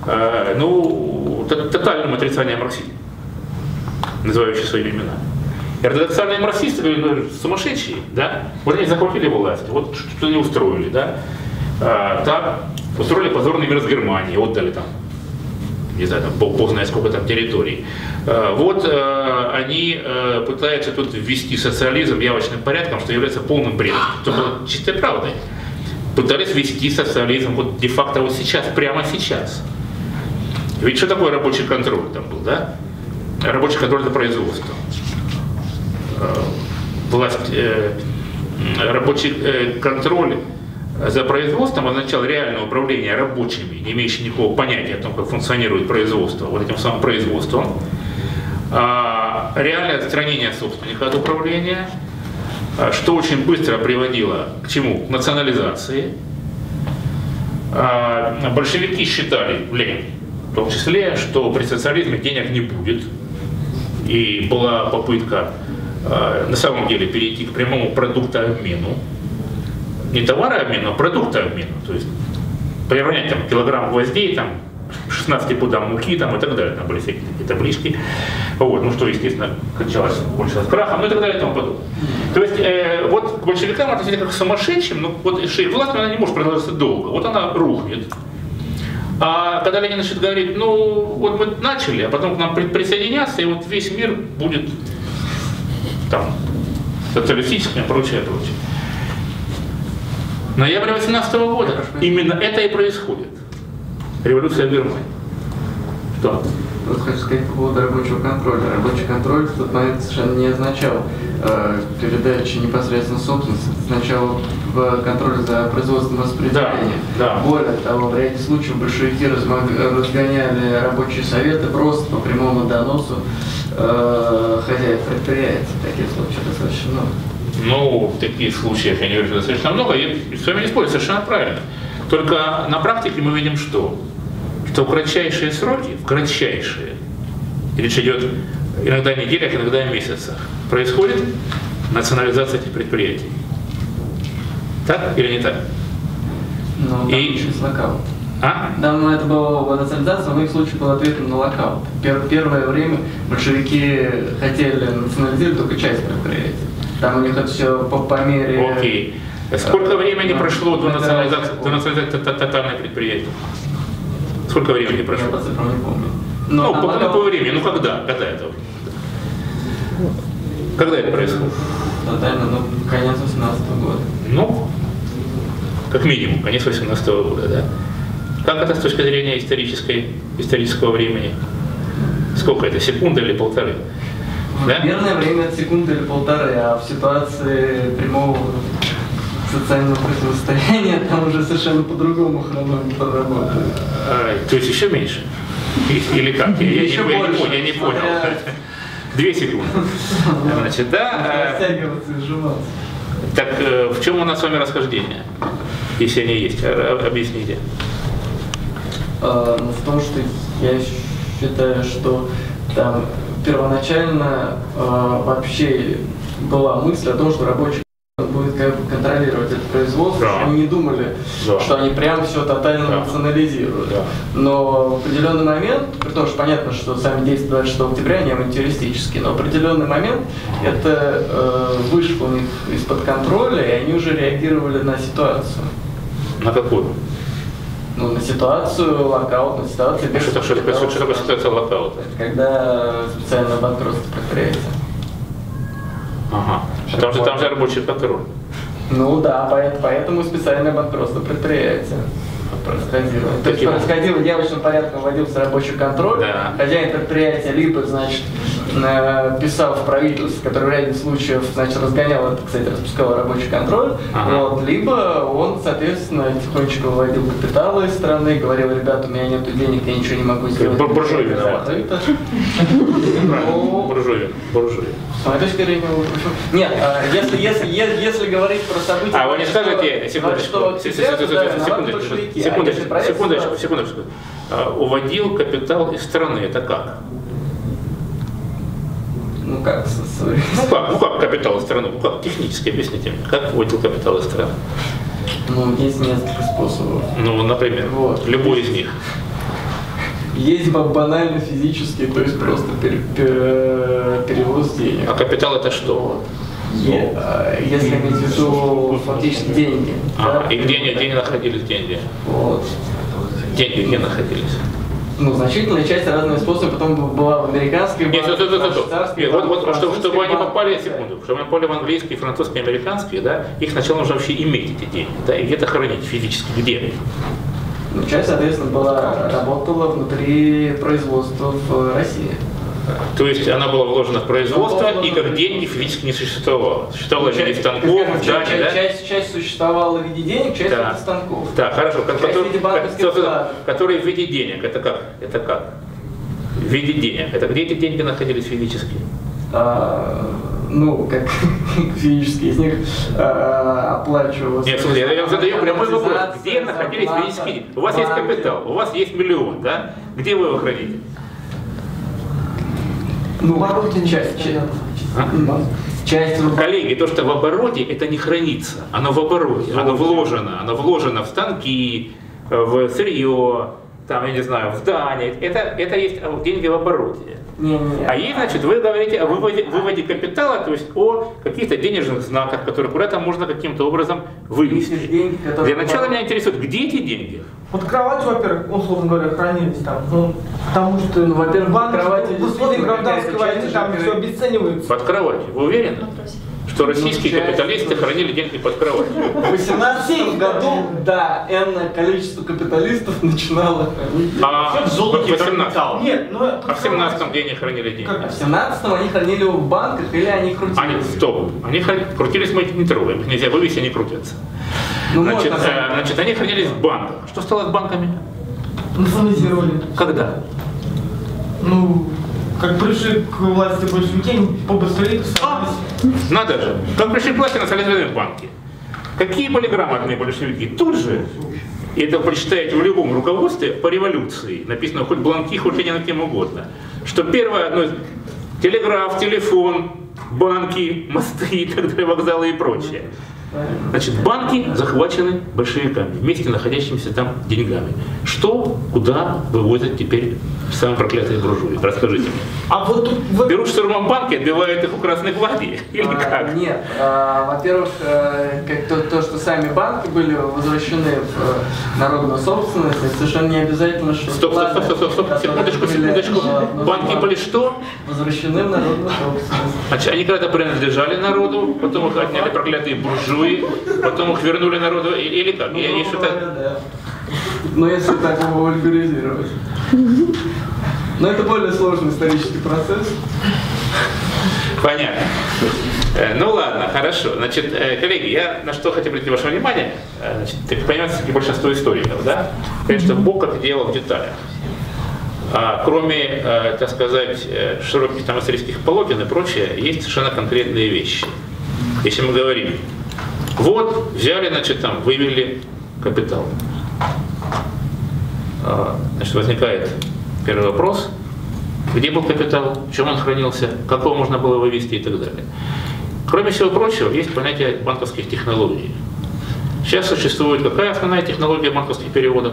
тотальным отрицанием марксизма, называющие своими именами. И ортодоксальные марксисты говорили, сумасшедшие, да? Вот они захватили власть, вот что они устроили, да? Так, устроили позорный мир с Германией, отдали там, не знаю, там, бог знает сколько там территорий. Вот они пытаются тут ввести социализм явочным порядком, что является полным бредом, что было чистой правдой. Пытались ввести социализм вот де-факто вот сейчас, прямо сейчас. Ведь что такое рабочий контроль там был, да? Рабочий контроль за производством. Рабочий контроль за производством означал реальное управление рабочими, не имеющими никакого понятия о том, как функционирует производство, вот этим самым производством. Реальное отстранение собственника от управления, что очень быстро приводило к чему? К национализации. Большевики считали, Ленин в том числе, что при социализме денег не будет. И была попытка на самом деле перейти к прямому продуктообмену. Не товарообмену, а продуктообмену. То есть приравнять там килограмм гвоздей, там 16 пудам муки там, и так далее. Там были всякие такие таблички. Вот, что, естественно, кончалось больше с крахом, и так далее и тому подобное. То есть вот к большевикам относились как к сумасшедшим, но вот власть она не может продолжаться долго. Вот она рухнет. А когда Ленин начнет говорить, ну вот мы начали, а потом к нам присоединяться, и вот весь мир будет там социалистическим и прочее, прочее. Ноябрь 18 года именно это и происходит. Революция в Германии. Что? Вот хочу сказать по поводу рабочего контроля. Рабочий контроль в тот момент совершенно не означал передачи непосредственно собственности, это означало контроль за производством распределения. Да. Более того, в ряде случаев большевики разгоняли рабочие советы просто по прямому доносу хозяев предприятий. Таких случаев достаточно много. Ну, таких случаев, я не говорю, что достаточно много, я с вами не спорю, совершенно правильно. Только на практике мы видим что? Что в кратчайшие сроки, речь идет иногда о неделях, иногда о месяцах, происходит национализация этих предприятий. Так или не так? Ну, там через локаут. А? Да, но это была национализация, в их случае был ответом на локаут. Первое время большевики хотели национализировать только часть предприятий. Там у них это все по мере... Окей. Сколько времени прошло до национализации тотальных предприятий? Сколько времени прошло? Я по цифрам не помню. Ну, по времени, ну когда? Когда это? Когда это происходит? Тотально, ну, конец 18-го года. Ну, как минимум, конец 18-го года, да? Как это с точки зрения исторического времени? Сколько это, секунда или полторы? Да? Мирное время от секунды или полторы, а в ситуации прямого социального противостояния там уже совершенно по-другому хронометр работает. То есть еще меньше? Или как? Я не понял. 2 секунды. Значит, да. Растягиваться и сжиматься. Так в чем у нас с вами расхождение? Если они есть, объясните. В том, что я считаю, что там первоначально вообще была мысль о том, что рабочий будет как бы контролировать это производство, Да. они не думали, Да. что они прям все тотально Да. национализируют. Да. Но в определенный момент, при том, что понятно, что сами действия 26 октября не авантюристические, но в определенный момент это вышло у них из-под контроля, и они уже реагировали на ситуацию. На какую? Ну, на ситуацию локаут, на ситуацию... Что такое ситуация локаута? Когда специальное банкротство предприятия. Ага. Там же рабочий контроль. Ну да, поэтому специальное банкротство предприятия происходило. То есть происходило явочным порядком, вводился рабочий контроль, Да. хозяин предприятия либо, значит, писал в правительство, которое в ряде случаев, значит, разгонял это, кстати, распускал рабочий контроль, Ага. вот, либо он, соответственно, тихонечко выводил капиталы из страны, говорил: ребята, у меня нет денег, я ничего не могу сделать. Буржуй виноват. Буржуй. С моей точки зрения, нет, если говорить про события... А вы не скажете, секундочку. Уводил капитал из страны, это как? Ну как, Ну как капитал из страны? Ну как, технически объясните мне, как выводил капитал из страны? Ну, есть несколько способов. Ну, например, Вот. любой из них. Есть банально физический, то есть просто перевоз денег. А капитал это что? Вот. Если иметь в виду фактически деньги. Ага, да? и где находились деньги? Вот. Деньги где находились? Ну, значительная часть разные способы, потом была в американской Нет, банке, вот, чтобы они попали, секунду, чтобы они попали в английские, французские, американские, да, их сначала нужно вообще иметь, эти деньги, да, и где-то хранить физически, где? Ну, часть, соответственно, работала внутри производства в России. То есть она была вложена в производство, и как деньги физически не существовало. Существовало в виде станков, зданий, да? Часть существовала в виде денег, часть в виде станков. Да, хорошо. Часть Которые в виде денег, это как? Это как? В виде денег. Это где эти деньги находились физически? Ну, как физически из них оплачивалось. Нет, смотри, я вам задаю прямой вопрос. Где находились физические деньги? У вас есть капитал, у вас есть миллион, да? Где вы его храните? Ну, в обороте часть. Коллеги, то, что в обороте, это не хранится. Оно в обороте, оно вложено в станки, в сырье, там, я не знаю, в здание. Это есть деньги в обороте. А есть, значит, вы говорите о выводе капитала, то есть о каких-то денежных знаках, которые куда-то можно каким-то образом вывести. Для начала меня интересует, где эти деньги? Под кроватью, во-первых, условно говоря, хранились там, ну, потому что, Ну, во-первых, банки под кроватью в условиях действительно гражданской какая-то войны часть там уже все обесценивается. Под кроватью. Вы уверены, что российские часть капиталисты тоже. хранили деньги под кроватью? В 18 году, да, энное количество капиталистов начинало хранить. А В золоте в это 18-м? металл. Нет, ну А в 17-м где они хранили деньги? Как? А в 17-м они хранили его в банках или они крутили? Они, стоп, они крутились, мы их не трогаем, их нельзя вывести, они крутятся. Ну, Значит, можно сказать. значит, они хранились в банках. Что стало с банками? национализировали. Когда? Ну, как пришли к власти большевики, они побыстрее национализировали. Надо же. Как пришли к власти, национализировали банки. Какие были грамотные большевики? Тут же, и это прочитаете в любом руководстве по революции, написано хоть бланки, хоть и не на кем угодно, что первое, ну, телеграф, телефон, банки, мосты и так далее, вокзалы и прочее. Значит, банки захвачены большевиками, вместе находящимися там деньгами. Что, куда вывозят теперь самые проклятые буржуи? Расскажите мне. А вот тут... вот- Берут штурмом банки, отбивают их у Красной гвардии? Или как? Нет, во-первых, как то, что сами банки были возвращены в народную собственность, это совершенно не обязательно, что Стоп, вклады, секундочку, которые были, секундочку. внутри Банки были что? возвращены в народную собственность. Значит, они когда-то принадлежали народу, потом их отняли проклятые буржуи, потом их вернули народу, или как? Я что-то... Да. Но если так его вульгаризировать. Но это более сложный исторический процесс. Понятно. Ну ладно, хорошо. Значит, коллеги, я на что хотел обратить ваше внимание. Значит, как понимаете, все-таки большинство историков, да? Конечно, Бог как дело в деталях. Кроме, так сказать, широких там исторических полотен и прочее, есть совершенно конкретные вещи. Если мы говорим, вот взяли, значит, там, вывели капитал. Значит, возникает первый вопрос, где был капитал, в чем он хранился, как его можно было вывести и так далее. Кроме всего прочего, есть понятие банковских технологий. Сейчас существует какая основная технология банковских переводов?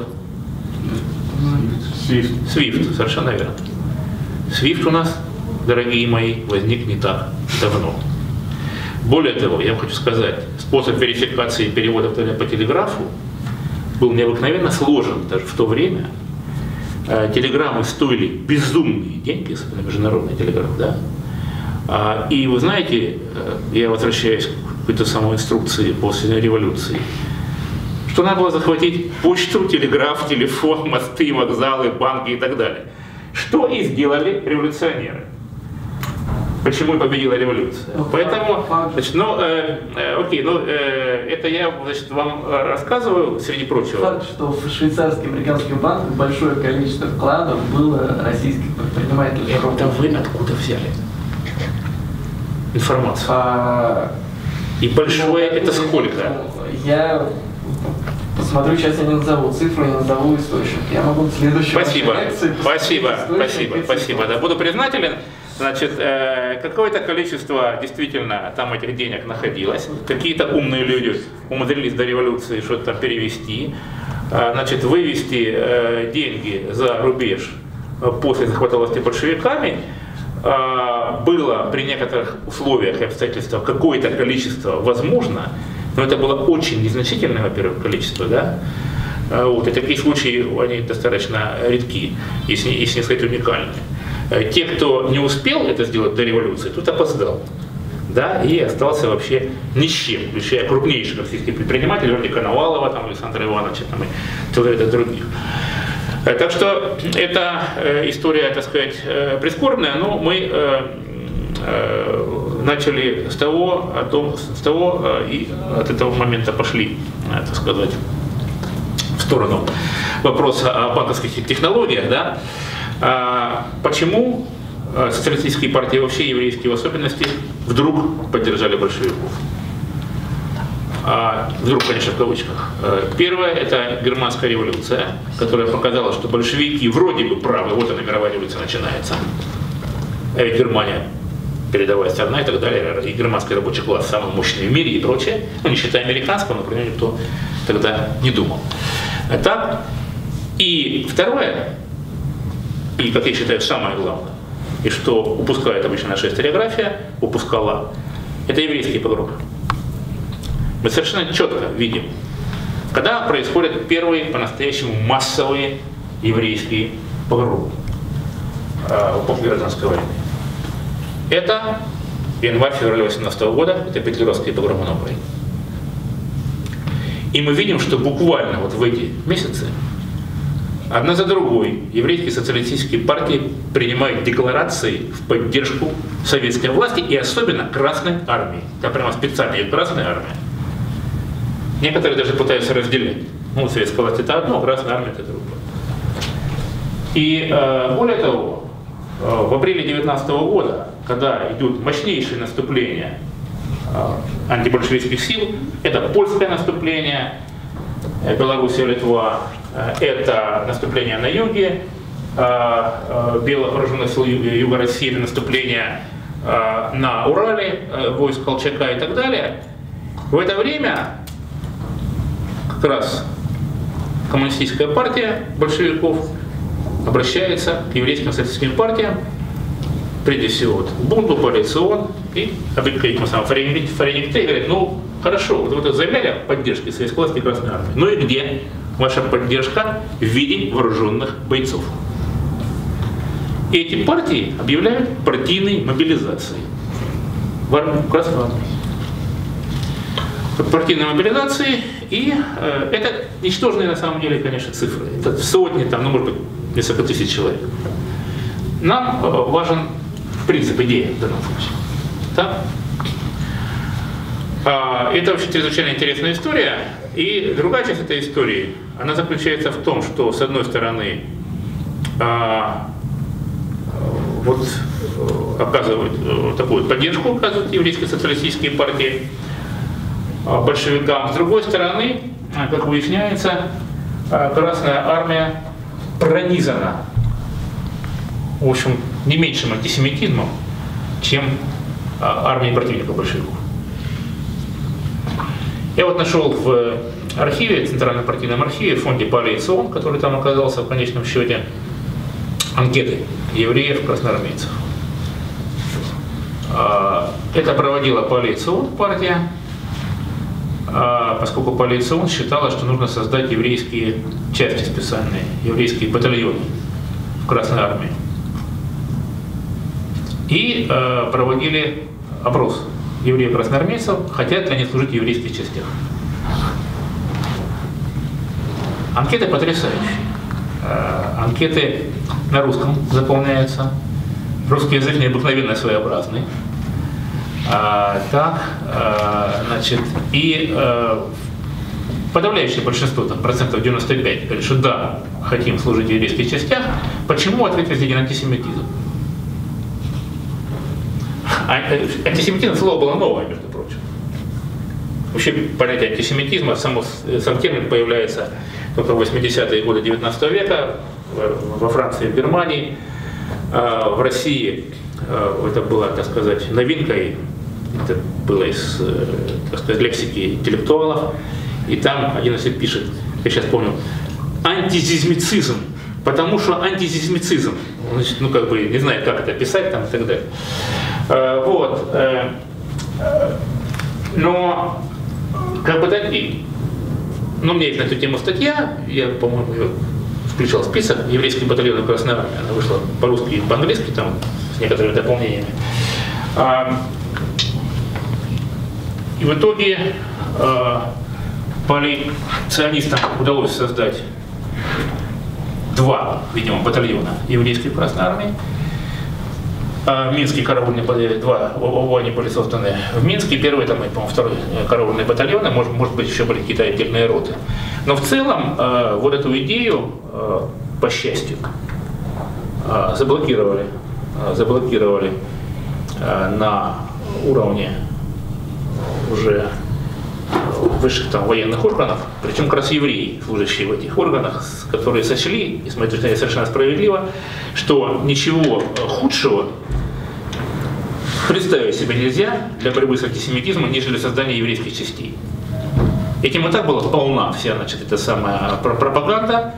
SWIFT, совершенно верно. SWIFT у нас, дорогие мои, возник не так давно. Более того, я вам хочу сказать, способ верификации переводов по телеграфу был необыкновенно сложен даже в то время. Телеграммы стоили безумные деньги, особенно международный телеграф, да? И вы знаете, я возвращаюсь к какой-то самой инструкции после революции, что надо было захватить почту, телеграф, телефон, мосты, вокзалы, банки и так далее. Что и сделали революционеры. Почему и победила революция. Поэтому, значит, окей, это я, значит, вам рассказываю, среди прочего. Факт, что в швейцарских и американских банках большое количество вкладов было российских предпринимателей. Это вы откуда взяли информацию? И большое это сколько? Я посмотрю, сейчас я не назову цифру, не назову источник. Я могу в следующей Спасибо, лекции спасибо. Да, буду признателен. Значит, какое-то количество действительно там этих денег находилось. Какие-то умные люди умудрились до революции что-то там перевести. Значит, вывести деньги за рубеж после захвата власти большевиками было при некоторых условиях и обстоятельствах какое-то количество возможно, но это было очень незначительное, во-первых, количество, да? Вот, и такие случаи, они достаточно редки, если не сказать уникальны. Те, кто не успел это сделать до революции, тут опоздал, да, и остался вообще ни с чем, включая крупнейших российских предпринимателей, вроде Коновалова, там, Александра Ивановича там, и целый ряд других. Так что эта история, так сказать, прискорбная, но мы начали с того и от этого момента пошли, так сказать, в сторону вопроса о банковских технологиях, да. Почему социалистические партии вообще, еврейские в особенности, вдруг поддержали большевиков? Вдруг, конечно, в кавычках. Первое – это германская революция, которая показала, что большевики вроде бы правы, вот она, мировая революция начинается. А ведь Германия передовая страна и так далее, и германский рабочий класс самый мощный в мире и прочее, ну, не считая американского, но про него никто тогда не думал. Так, и второе, и, как я считаю, самое главное, и что упускает обычно наша историография, упускала, это еврейский погром. Мы совершенно четко видим, когда происходят первые по-настоящему массовые еврейские погромы в эпоху гражданской войны. Это январь-февраль 18 года, это петлюровские погромы на Украине. И мы видим, что буквально вот в эти месяцы одна за другой еврейские социалистические партии принимают декларации в поддержку советской власти и особенно Красной армии. Это прямо специальная Красная армия. Некоторые даже пытаются разделять. Ну, советская власть это одно, Красная армия это другое. И более того, в апреле 19 года, когда идут мощнейшие наступления антибольшевистских сил, это польское наступление, Белоруссия, Литва, это наступление на юге, вооруженных сил Юга России, наступление на Урале, войск Колчака и так далее. В это время как раз коммунистическая партия большевиков обращается к еврейским социалистическим партиям, прежде всего вот, к Бунду, Коалицион и объявляет Фореникте и говорит, ну хорошо, вот вы заявляли о поддержке советской власти и Красной армии, ну и где ваша поддержка в виде вооруженных бойцов? И эти партии объявляют партийной мобилизацией в армию Красной армии. Партийной мобилизации, и это ничтожные на самом деле, конечно, цифры. Это сотни, там, ну, может быть, несколько тысяч человек. Нам важен, в принципе, идея в данном случае. Да? Это вообще чрезвычайно интересная история. И другая часть этой истории, она заключается в том, что, с одной стороны, вот оказывают такую поддержку, оказывают еврейские социалистические партии большевикам. С другой стороны, как выясняется, Красная армия пронизана, в общем, не меньшим антисемитизмом, чем армии противников большевиков. Я вот нашел в архиве, Центральном партийном архиве, в фонде Пале и Цион, который там оказался в конечном счете, анкеты евреев, красноармейцев. Это проводила Пале и Цион партия, поскольку Пале и Цион считала, что нужно создать еврейские части специальные, еврейские батальоны в Красной армии. И проводили опрос евреев-красноармейцев, хотят ли они служить в еврейских частях. Анкеты потрясающие. Анкеты на русском заполняются. Русский язык необыкновенно своеобразный. Значит, и подавляющее большинство, там, процентов 95, говорит, что да, хотим служить в еврейских частях. Почему? Ответ везде антисемитизм. Антисемитизм слово было новое, между прочим. Вообще понятие антисемитизма, сам термин появляется только в 80-е годы 19 века, во Франции, в Германии, в России это было, так сказать, новинкой, это было из, так сказать, лексики интеллектуалов, и там один из них пишет, я сейчас помню, антизизмицизм, потому что антизизмицизм, значит, ну как бы не знает, как это писать там и так далее. Вот. Но как бы так и, ну, у меня есть на эту тему статья, я, по-моему, ее включал в список, еврейский батальон Красной армии, она вышла по-русски и по-английски, там, с некоторыми дополнениями. И в итоге полиционистам удалось создать два, видимо, батальона еврейской Красной армии. Минские караульные батальоны, оба они были созданы в Минске, первый, там, по-моему, второй караульный батальон, может быть, еще были какие-то отдельные роты. Но в целом вот эту идею, по счастью, заблокировали на уровне уже высших там военных органов, причем как раз евреи, служащие в этих органах, которые сочли, и с моей точки зрения совершенно справедливо, что ничего худшего представить себе нельзя для борьбы с антисемитизмом, нежели создание еврейских частей. Этим и так была полна вся, значит, эта самая пропаганда,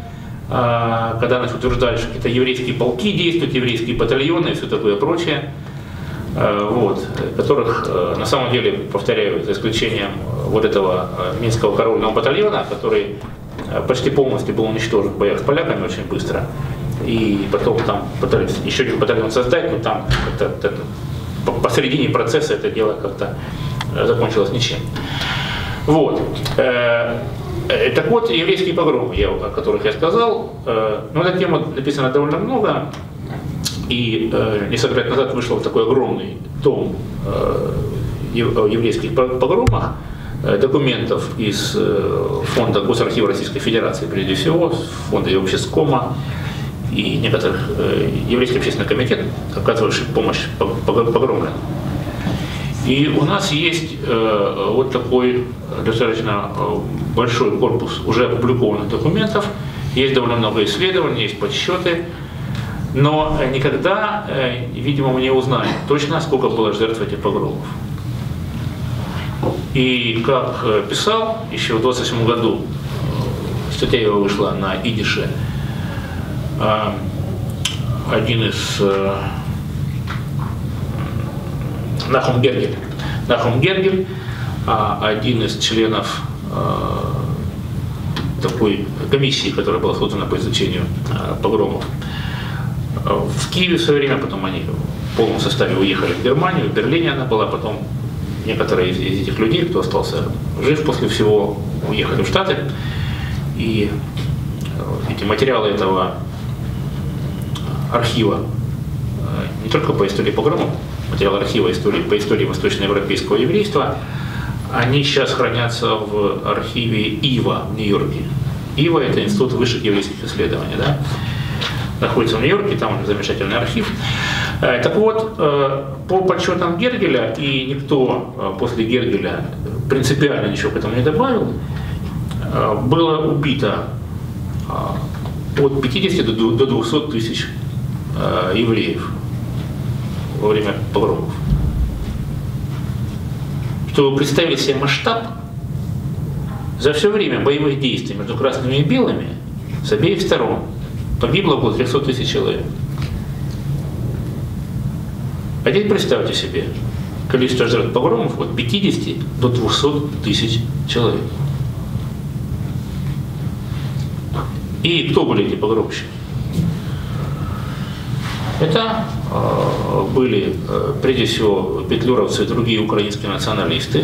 когда, значит, утверждали, что какие-то еврейские полки действуют, еврейские батальоны и все такое прочее. вот, которых на самом деле, повторяю, за исключением вот этого Минского караульного батальона, который почти полностью был уничтожен в боях с поляками очень быстро, и потом там пытались еще один батальон создать, но там как-то посередине процесса это дело как-то закончилось ничем. Вот. Так вот, еврейские погромы, о которых я сказал, ну, на эту тему написано довольно много, и несколько лет назад вышел вот такой огромный том о еврейских погромах, документов из фонда Госархива Российской Федерации, прежде всего, фонда Общескома и некоторых еврейский общественный комитет, оказывающий помощь погромленным. И у нас есть вот такой достаточно большой корпус уже опубликованных документов, есть довольно много исследований, есть подсчеты, но никогда, видимо, мы не узнаем точно, сколько было жертв этих погромов. И как писал еще в 1927 году, статья его вышла на идише, один из Нахум Гергель, один из членов такой комиссии, которая была создана по изучению погромов в Киеве в свое время, потом они в полном составе уехали в Германию, в Берлине она была, потом некоторые из этих людей, кто остался жив после всего, уехали в Штаты, и эти материалы этого архива, не только по истории погромов, материалы архива по истории восточноевропейского еврейства, они сейчас хранятся в архиве ИВА в Нью-Йорке. ИВА – это Институт высших еврейских исследований, да? Находится в Нью-Йорке, там замечательный архив. Так вот, по подсчетам Гергеля, и никто после Гергеля принципиально ничего к этому не добавил, было убито от 50 до 200 тысяч евреев во время погромов. Чтобы вы представили себе масштаб, за все время боевых действий между красными и белыми с обеих сторон погибло около 300 тысяч человек. А теперь представьте себе количество жертв погромов от 50 до 200 тысяч человек. И кто были эти погромщики? Это были прежде всего петлюровцы и другие украинские националисты,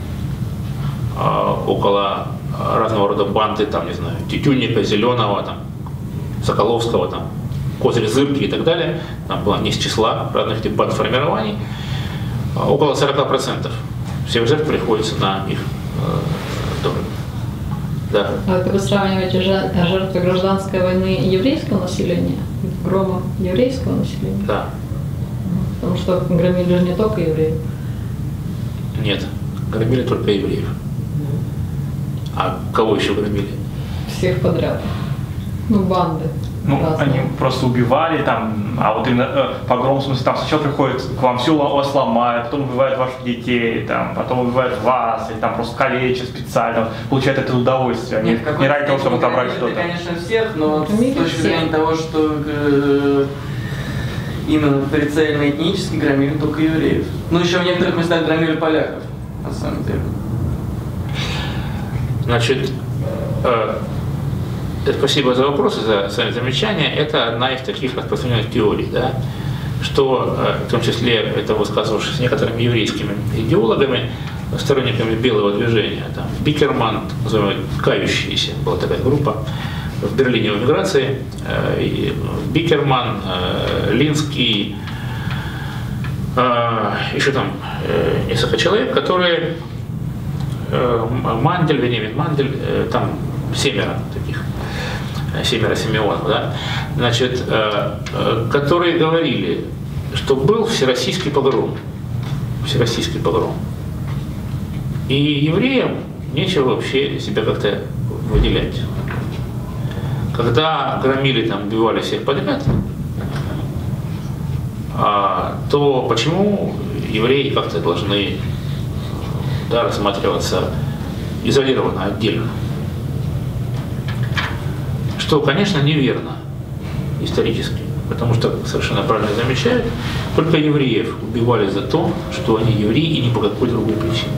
около разного рода банды, там, не знаю, Тютюнника, Зеленого, там, Соколовского, там, Козырь, Зырки и так далее. Там было не с числа разных типов бандформирований. Около 40% всех жертв приходится на их долю. Да. А как вы сравниваете жертвы гражданской войны еврейского населения, грома еврейского населения? Да. Потому что громили же не только евреев. Нет, громили только евреев. А кого еще громили? Всех подряд. Ну, банды. Ну, разные. они просто убивали там, а вот именно погром, в смысле, там сначала приходит к вам, все вас ломают, потом убивают ваших детей, там, потом убивают вас, или там просто калечат специально, получают это удовольствие. Они не ради того, чтобы отобрать что-то. Конечно, всех, но с Громили точки всех. зрения того, что именно прицельно этнически громили только евреев. Ну, еще в некоторых местах громили поляков, на самом деле. Значит, спасибо за вопросы, за свои замечания. Это одна из таких распространенных теорий, да, что, в том числе, это высказывавшись некоторыми еврейскими идеологами, сторонниками белого движения, там, Бикерман, называемый «Кающиеся», была такая группа в Берлине в эмиграции, Бикерман, Линский, еще там несколько человек, которые, Мандель, Вениамин Мандель, там 7 таких, 7 Симеонов, да, значит, которые говорили, что был всероссийский погром, и евреям нечего вообще себя как-то выделять. Когда громили, там, убивали всех подряд, то почему евреи как-то должны, да, рассматриваться изолированно, отдельно? Что, конечно, неверно исторически. потому что, совершенно правильно замечают, только евреев убивали за то, что они евреи и ни по какой другой причине.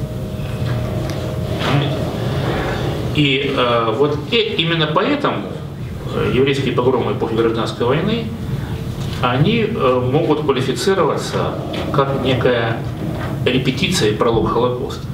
И вот именно поэтому еврейские погромы эпохи гражданской войны, они могут квалифицироваться как некая репетиция и пролог Холокоста.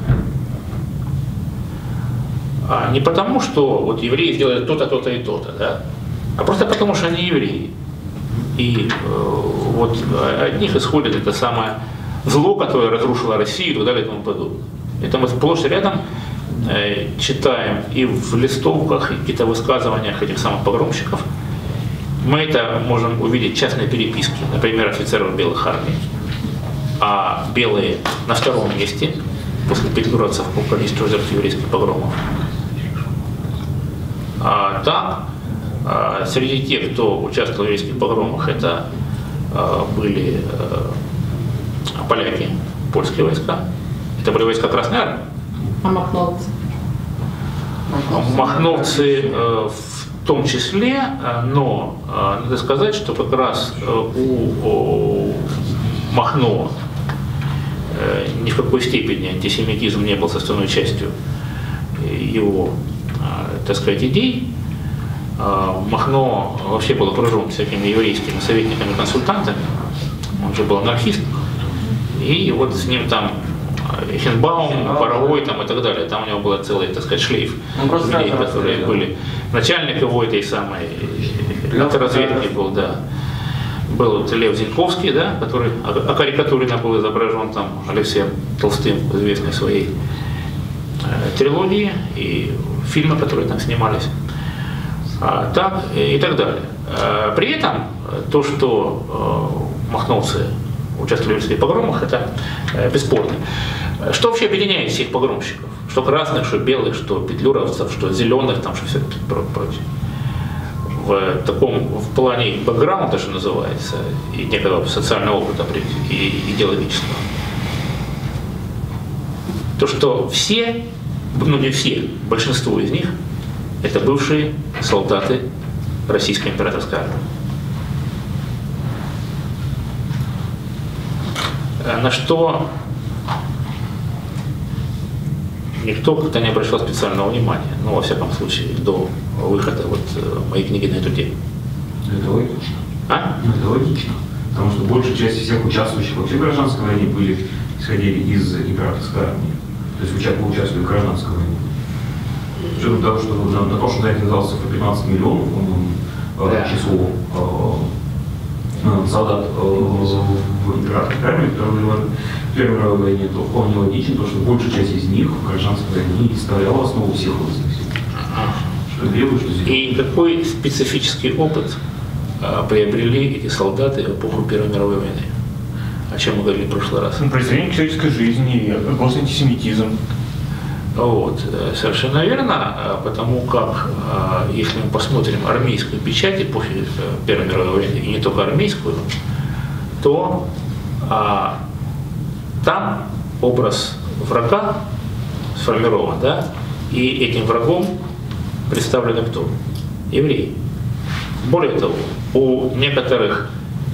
А не потому, что вот евреи сделали то-то, то-то и то-то, да? А просто потому, что они евреи. И вот от них исходит это самое зло, которое разрушило Россию и так далее и тому подобное. Это мы сплошь и рядом читаем и в листовках, и в каких-то высказываниях этих самых погромщиков. Мы это можем увидеть в частной переписке, например, офицеров белых армий. А белые на втором месте после петлюровцев по количеству жертв еврейских погромов. А так, среди тех, кто участвовал в еврейских погромах, это были поляки, польские войска. Это были войска Красной Армии. А махновцы? Махновцы в том числе, но надо сказать, что как раз у Махно ни в какой степени антисемитизм не был составной частью его, так сказать, идей. Махно вообще был окружен всякими еврейскими советниками, консультантами. Он же был анархист. И вот с ним там Хенбаум, Боровой там, и так далее. Там у него был целый, так сказать, шлейф людей, которые были. Начальник его этой самой разведки был, да. Был вот Лев Зиньковский, да, который окарикатуренно был изображен там Алексеем Толстым, известной своей трилогии и фильмы, которые там снимались. Так и так далее. При этом то, что махновцы участвовали в еврейских погромах, это бесспорно. Что вообще объединяет всех погромщиков? Что красных, что белых, что петлюровцев, что зеленых, там, что все прочее. В плане бэкграунда, что называется, и некого социального опыта и идеологического. То, что все, ну не все, большинство из них, это бывшие солдаты Российской императорской армии. На что никто как-то не обращал специального внимания, ну, во всяком случае, до выхода вот моей книги на эту тему. Это логично. Это логично. Потому что большая часть всех участвующих вообще в гражданской войне исходили из императорской армии. То есть участвовали в гражданской войне. С учетом того, что на прошлом дате назывался цифра 15 миллионов, число солдат в императорской армии, которые были в Первой мировой войне, то вполне логично, потому что большая часть из них в гражданской войне составляла основу всех русских сил. Что белые, что зеленые. И какой специфический опыт приобрели эти солдаты в эпоху Первой мировой войны? О чем мы говорили в прошлый раз? Презрение к человеческой жизни, госантисемитизм. Вот, совершенно верно, потому как, если мы посмотрим армейскую печать эпохи Первой мировой войны, и не только армейскую, то там образ врага сформирован, да, и этим врагом представлены кто? Евреи. Более того, у некоторых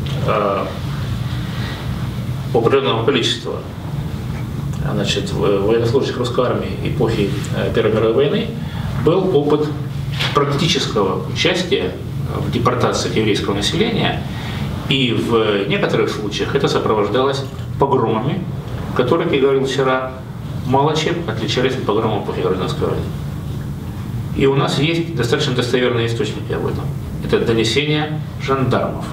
определенного количества военнослужащих русской армии эпохи Первой мировой войны был опыт практического участия в депортациях еврейского населения, и в некоторых случаях это сопровождалось погромами, которые, как я говорил вчера, мало чем отличались от погромов эпохи гражданской войны. И у нас есть достаточно достоверные источники об этом. Это донесения жандармов.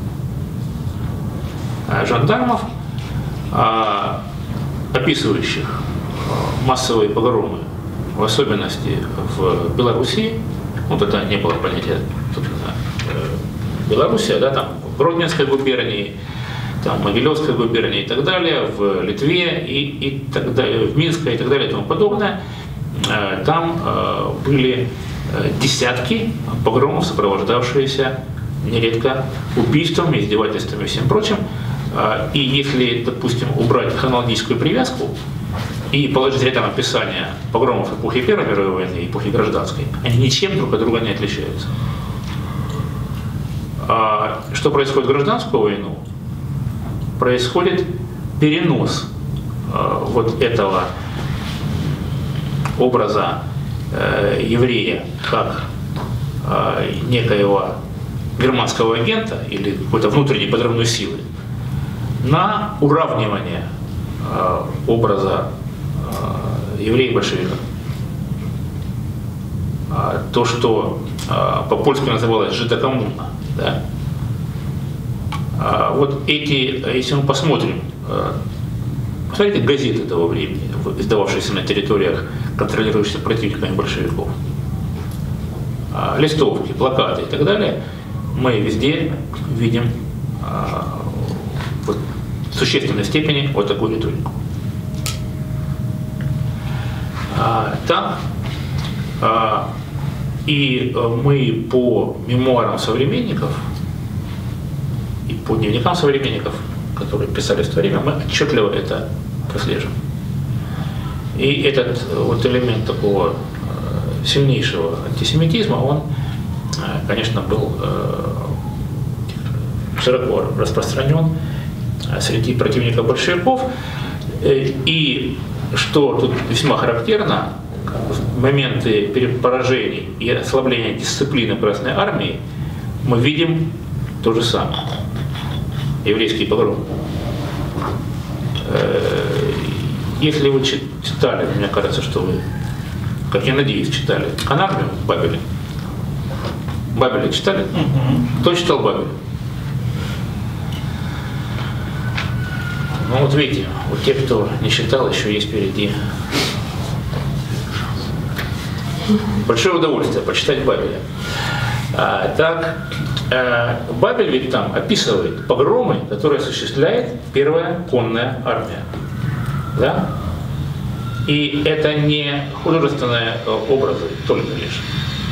Описывающих массовые погромы, в особенности в Белоруссии. Вот это не было понятия, собственно, Белоруссия, да, там в Гродненской губернии, там, Могилевской губернии и так далее, в Литве и так далее, в Минской и так далее и тому подобное. Там были десятки погромов, сопровождавшиеся нередко убийствами, издевательствами и всем прочим. И если, допустим, убрать хронологическую привязку и положить рядом описание погромов эпохи Первой мировой войны и эпохи гражданской, они ничем друг от друга не отличаются. что происходит в гражданскую войну? Происходит перенос вот этого образа еврея как некоего германского агента или какой-то внутренней подрывной силы на уравнивание образа еврея-большевика. То, что по-польски называлось жидокоммуна. Да? Вот эти, если мы посмотрим, посмотрите газеты того времени, издававшиеся на территориях, контролирующихся противниками большевиков, листовки, плакаты и так далее, мы везде видим вот, в существенной степени вот такую риторику. И мы по мемуарам современников и по дневникам современников, которые писали в то время, мы отчетливо это прослеживаем. И этот вот элемент такого сильнейшего антисемитизма, он, конечно, был широко распространен среди противников большевиков. И что тут весьма характерно, в моменты поражений и ослабления дисциплины Красной Армии мы видим то же самое. Еврейские погромы. Если вы читали, мне кажется, что вы, как я надеюсь, читали «Анармию» Бабеля. Бабеля читали? Кто читал Бабеля? Ну вот видите, у тех, кто не читал, еще есть впереди большое удовольствие почитать Бабеля. Бабель ведь там описывает погромы, которые осуществляет первая конная армия. Да? И это не художественные образы только лишь.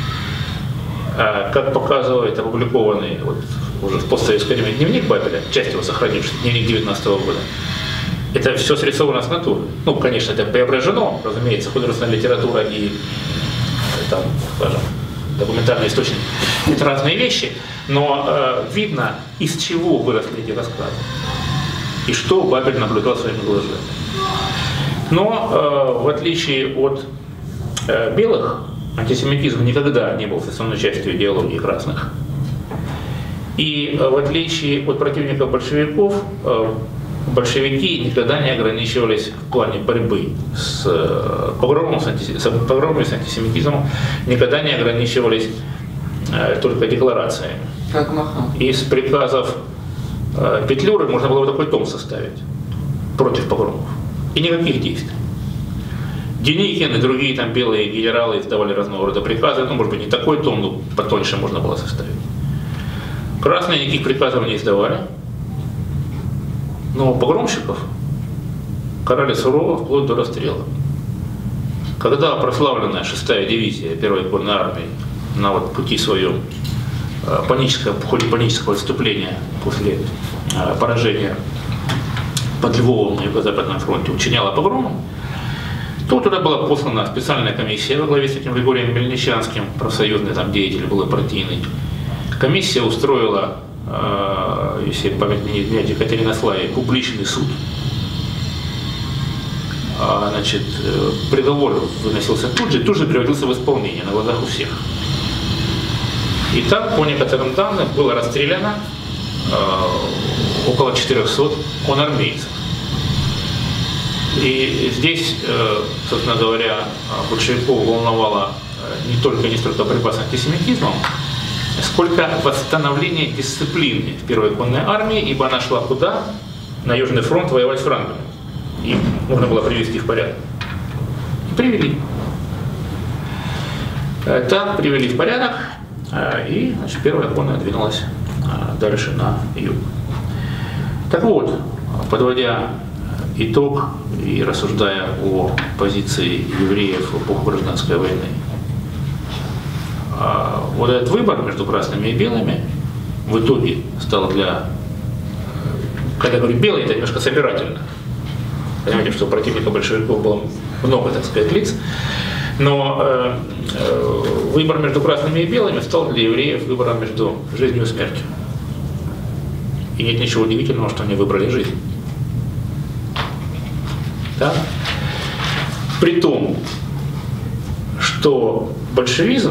Как показывает опубликованный вот, уже в постсоветское время дневник Бабеля, часть его сохранившийся, дневник 19-го года, это все срисовано с натуры. Ну, конечно, это преображено, разумеется, художественная литература и там, скажем, документальный источник — это разные вещи, но видно, из чего выросли эти рассказы и что Бабель наблюдал своими глазами. Но в отличие от белых, антисемитизм никогда не был основной частью идеологии красных. И в отличие от противников большевиков, большевики никогда не ограничивались в плане борьбы с погромом, с антисемитизмом, никогда не ограничивались только декларациями. Как Махан. Из приказов Петлюры можно было вот такой том составить против погромов. И никаких действий. Деникин и другие там белые генералы издавали разного рода приказы, ну, может быть, не такой том, но потоньше можно было составить. Красные никаких приказов не издавали, но погромщиков карали сурово вплоть до расстрела. Когда прославленная 6-я дивизия 1-й конной армии на вот пути своем в ходе панического отступления после поражения под Львовом на Юго-Западном фронте учиняла погромы, то туда была послана специальная комиссия во главе с этим Григорием Мельничанским, профсоюзный там деятель, был партийный. Комиссия устроила, если память не изменяет, Екатеринославе публичный суд. Значит, приговор выносился тут же приводился в исполнение на глазах у всех. И там, по некоторым данным, было расстреляно около 400 конармейцев. И здесь, собственно говоря, большевиков волновала не столько борьба с антисемитизмом, сколько восстановление дисциплины в 1-й конной армии, ибо она шла куда? На Южный фронт воевать с франками. Им нужно было привести в порядок. И привели. Так, привели в порядок, и, значит, 1-я конная двинулась дальше на юг. Так вот, подводя итог и рассуждая о позиции евреев в эпоху гражданской войны, вот этот выбор между красными и белыми в итоге стал когда я говорю белые, это немножко собирательно. Понимаете, что у противника большевиков было много, так сказать, лиц, но выбор между красными и белыми стал для евреев выбором между жизнью и смертью. И нет ничего удивительного, что они выбрали жизнь. Да? При том, что большевизм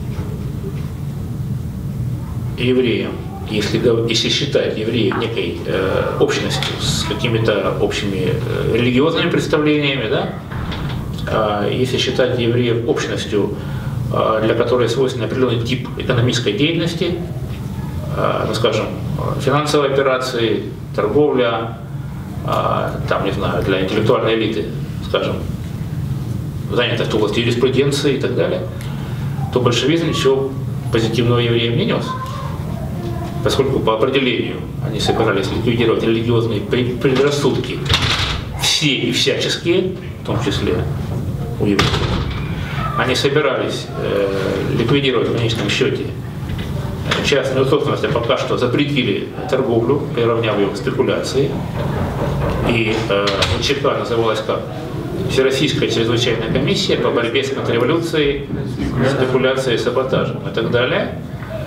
евреям, если считать евреев некой общностью с какими-то общими религиозными представлениями, да? Если считать евреев общностью, для которой свойственен определенный тип экономической деятельности, ну, скажем, финансовые операции, торговля, там, не знаю, для интеллектуальной элиты, скажем, занятость в области юриспруденции и так далее, то большевизм ничего позитивного евреям не нес. Поскольку по определению они собирались ликвидировать религиозные предрассудки все и всяческие, в том числе у евреев, они собирались ликвидировать в конечном счете частную собственность, а пока что запретили торговлю, приравняв ее к спекуляции. И ВЧК называлась как Всероссийская чрезвычайная комиссия по борьбе с контрреволюцией, спекуляцией, саботажем и так далее.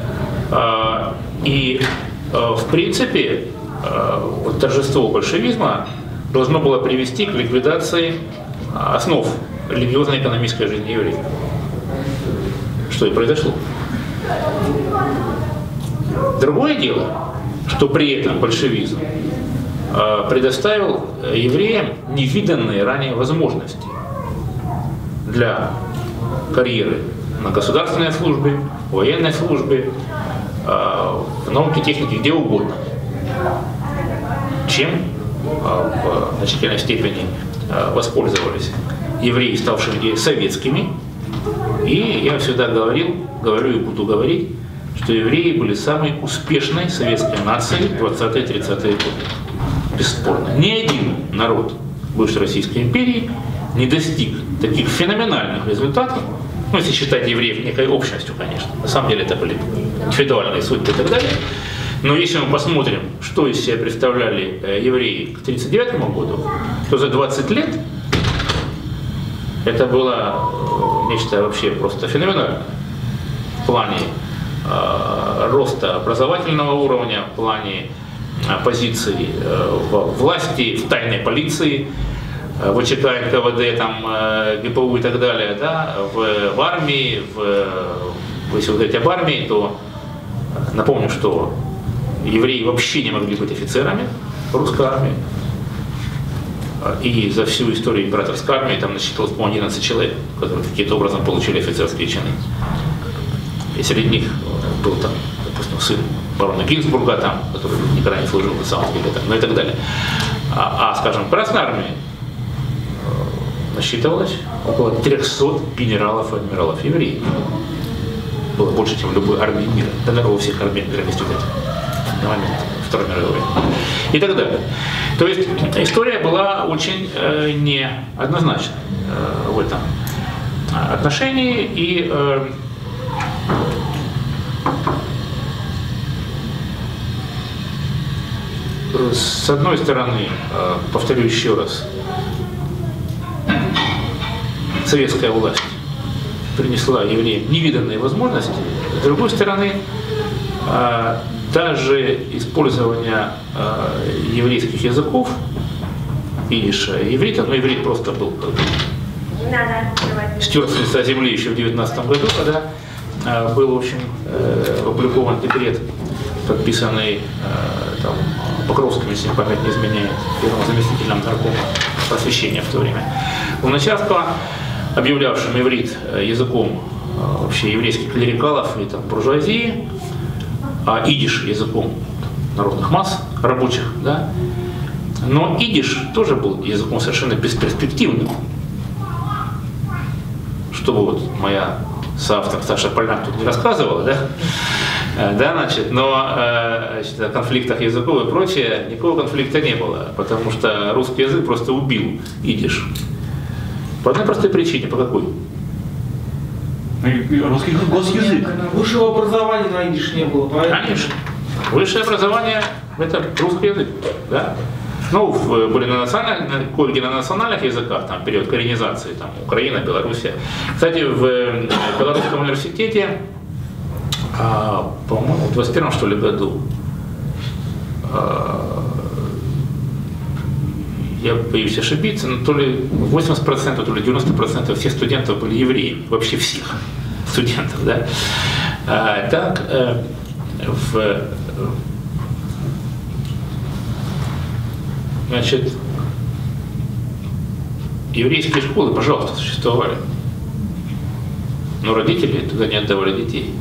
И в принципе вот торжество большевизма должно было привести к ликвидации основ религиозно-экономической жизни евреев. Что и произошло. Другое дело, что при этом большевизм предоставил евреям невиданные ранее возможности для карьеры на государственной службе, военной службе, в науке, технике, где угодно, чем в значительной степени воспользовались евреи, ставшие советскими. И я всегда говорю и буду говорить, что евреи были самой успешной советской нацией в 20-30-е годы. Бесспорно. Ни один народ бывшей Российской империи не достиг таких феноменальных результатов, ну, если считать евреев некой общностью, конечно. На самом деле это были индивидуальные судьбы и так далее. Но если мы посмотрим, что из себя представляли евреи к 1939 году, то за 20 лет это было нечто вообще просто феноменальное в плане роста образовательного уровня, в плане позиций в власти, в тайной полиции, в ВЧК, НКВД, там, ГПУ и так далее, да, в армии, если вы говорите об армии, то напомню, что евреи вообще не могли быть офицерами в русской армии. И за всю историю императорской армии там насчитывалось, по-моему, 11 человек, которые каким-то образом получили офицерские чины. И среди них был там, допустим, сын барона Гинзбурга, там, который никогда не служил на самом деле, там, ну и так далее. Скажем, в Красной армии насчитывалось около 300 генералов и адмиралов евреев. Было больше, чем в любой армии мира. Да, наверное, во всех армиях мира вместе взять на момент Второй мировой войны. И так далее. То есть история была очень неоднозначной в этом отношении. И с одной стороны, повторю еще раз, советская власть принесла евреям невиданные возможности. С другой стороны, даже использование еврейских языков, идиша, иврита, но иврит просто был стерт с лица земли еще в 19 году, когда был, в общем, опубликован декрет, подписанный там, Покровским, если память не изменяет, первым заместителем наркома просвещения в то время, Луначарского, объявлявшим иврит языком вообще еврейских клерикалов и там, буржуазии, а идиш языком народных масс, рабочих, да. Но идиш тоже был языком совершенно бесперспективным. Чтобы вот моя соавтор Саша Поляк тут не рассказывала, да? Да, значит, но о конфликтах языков и прочее никакого конфликта не было, потому что русский язык просто убил идиш. По одной простой причине. По какой? Русский госязык. Высшего образования на идиш не было, поэтому... Конечно. Высшее образование – это русский язык, да? Ну, были кое-где на национальных языках, там, период коренизации, там, Украина, Белоруссия. Кстати, в Белорусском университете, по-моему, в 21-м, что ли, году я боюсь ошибиться, но то ли 80%, то ли 90% всех студентов были евреями, вообще всех студентов, да. Так, значит, еврейские школы, пожалуйста, существовали, но родители туда не отдавали детей.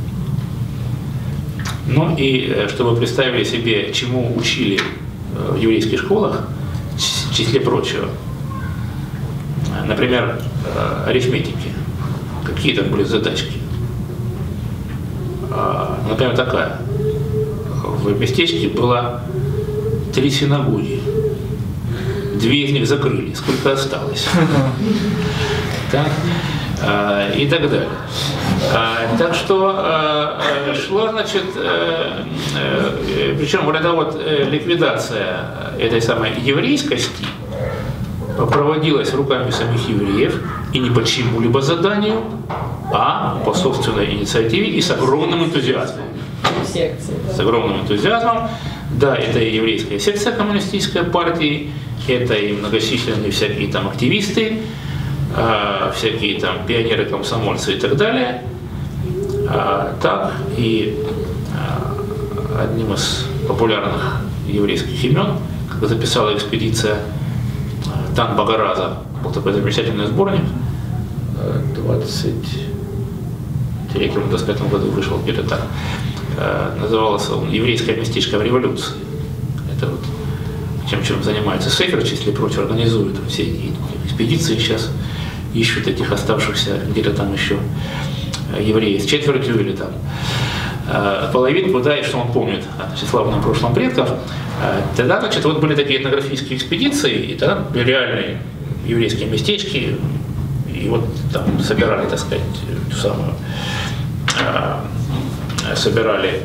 Ну и чтобы вы представили себе, чему учили в еврейских школах, в числе прочего, например, арифметики, какие там были задачки. Например, такая. В местечке было 3 синагоги. 2 из них закрыли, сколько осталось. Так, и так далее. Так что шло, значит, причем вот эта вот ликвидация этой самой еврейскости проводилась руками самих евреев и не по чьему-либо заданию, а по собственной инициативе и с огромным энтузиазмом. Секции. С огромным энтузиазмом. Да, это и еврейская секция коммунистической партии, это и многочисленные всякие там активисты, всякие там пионеры, комсомольцы и так далее. Так и одним из популярных еврейских имен, как записала экспедиция Тан Багараза, был такой замечательный сборник, 23-25 году вышел где-то так, назывался он «Еврейское местечко в революции». Это вот чем занимается Сефер, в числе прочего, организует все эти экспедиции сейчас, ищут этих оставшихся где-то там еще евреев с четвертью или там половинку, да, и что он помнит о тщеславном прошлом предков. Тогда, значит, вот были такие этнографические экспедиции, и тогда были реальные еврейские местечки, и вот там собирали, так сказать, ту самую, собирали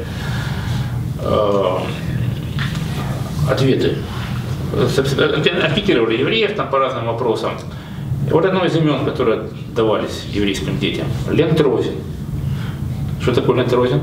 ответы, анкетировали евреев там по разным вопросам. И вот одно из имен, которые давались еврейским детям, Леонид Розин. Что такое Леонид Розин?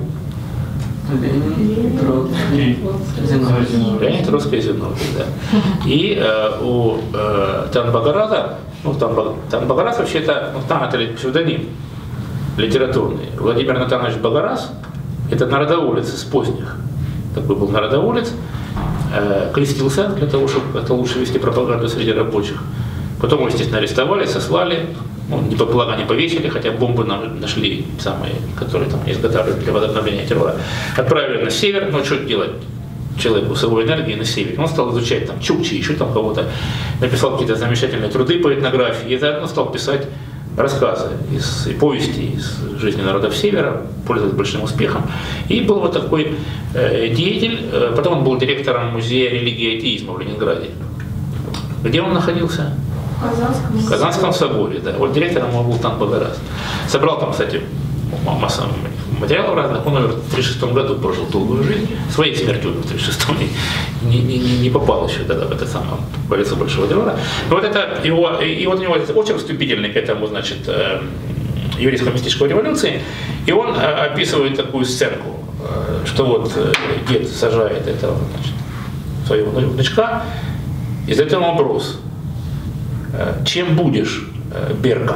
Леонид Троцкий Зиновий, да. И у Тан Багараза, ну Тан Багараз вообще это, Тан это псевдоним литературный. Владимир Натанович Багараз, это народоволец из поздних. Такой был народоволец, крестился для того, чтобы это лучше вести пропаганду среди рабочих. Потом его, естественно, арестовали, сослали, ну, не по благо не повесили, хотя бомбы нам нашли самые, которые там изготавливали для возобновления террора. Отправили на север, ну что делать человеку с его энергией на севере? Он стал изучать там чукчи, еще там кого-то, написал какие-то замечательные труды по этнографии и заодно стал писать рассказы и повести из жизни народов Севера, пользуясь большим успехом. И был вот такой деятель, потом он был директором музея религии и атеизма в Ленинграде. Где он находился? В Казанском соборе, да. Вот директором его был Тан Багараз. Собрал там, кстати, массу материалов разных. Он, наверное, в 1936 году прожил долгую жизнь. Своей смертью в 1936 не попал еще тогда в это самое колесо большого террора. Вот это его, и вот у него этот очерк вступительный к этому, значит, еврейскому местечку революции. И он описывает такую сценку, что вот дед сажает этого, значит, своего внучка и задает ему вопрос: чем будешь, Берка?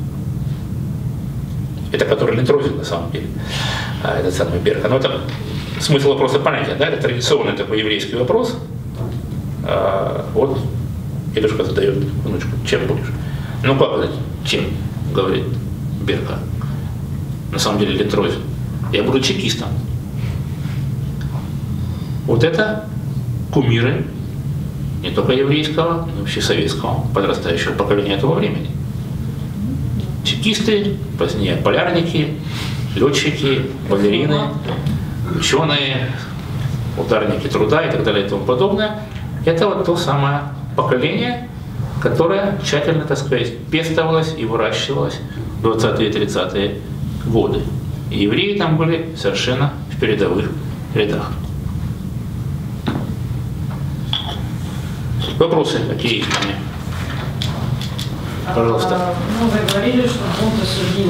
Это который Леонид Розин на самом деле, этот самый Берка. Но это смысл вопроса понятия, да? Это традиционный такой еврейский вопрос. Вот дедушка задает внучку: чем будешь? Ну как это, чем? Говорит Берка. На самом деле Леонид Розин: я буду чекистом. Вот это кумиры не только еврейского, но и вообще советского подрастающего поколения этого времени. Чекисты, позднее полярники, летчики, балерины, ученые, ударники труда и так далее и тому подобное. Это вот то самое поколение, которое тщательно, так сказать, пестовалось и выращивалось в 20-е и 30-е годы. И евреи там были совершенно в передовых рядах. Вопросы какие ко мне? Пожалуйста. Ну, вы говорили, что бунт осудил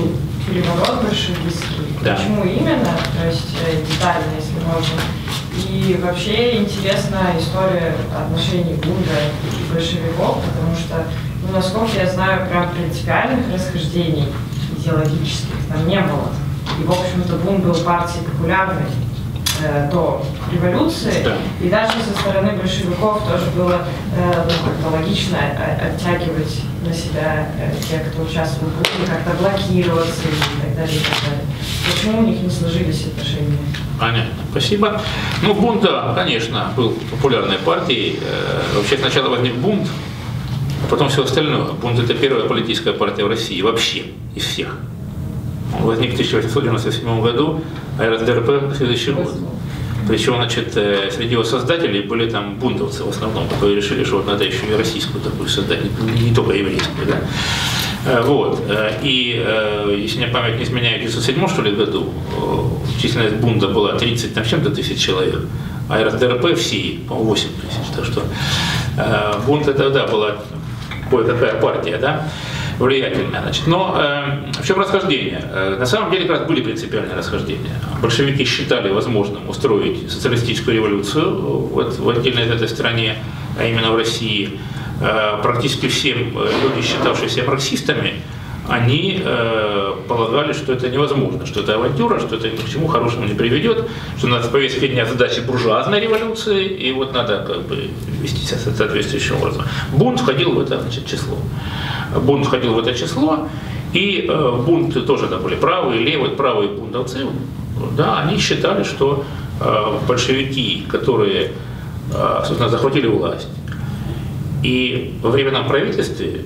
переворот большевистский. Да. Почему именно? То есть детально, если можно. И вообще интересна история отношений бунта и большевиков, потому что, ну, насколько я знаю, прям принципиальных расхождений идеологических там не было. И, в общем-то, бунт был партией популярной до революции, да. И даже со стороны большевиков тоже было как-то логично оттягивать на себя тех, кто участвовал в бунте, как-то блокироваться и так далее, и так далее. Почему у них не сложились отношения? Понятно, спасибо. Ну, бунт, да, конечно, был популярной партией. Вообще сначала возник бунт, а потом все остальное. Бунт – это первая политическая партия в России вообще, из всех. Он возник в 1897 году, а РСДРП в следующий год. Причем, значит, среди его создателей были там бунтовцы в основном, которые решили, что вот надо еще и российскую такую создать, не только еврейскую, да. Вот. И, если мне память не изменяет, в 1907 что ли, году численность бунта была 30 там, чем-то тысяч человек, а РСДРП всей, по-моему, 8 тысяч. Так что бунт это, да, была кое-какая партия, да, влиятельная. Значит. Но в чем расхождение? На самом деле как раз были принципиальные расхождения. Большевики считали возможным устроить социалистическую революцию вот, в отдельной этой стране, а именно в России. Практически все люди, считавшие себя марксистами, они полагали, что это невозможно, что это авантюра, что это ни к чему хорошему не приведет, что надо повесить дня задачи буржуазной революции, и вот надо как бы вести себя соответствующим образом. Бунт входил в это, значит, число. Бунт входил в это число, и бунты тоже там были правые, левые, правые бунтовцы, да, они считали, что большевики, которые, собственно, захватили власть, и во временном правительстве,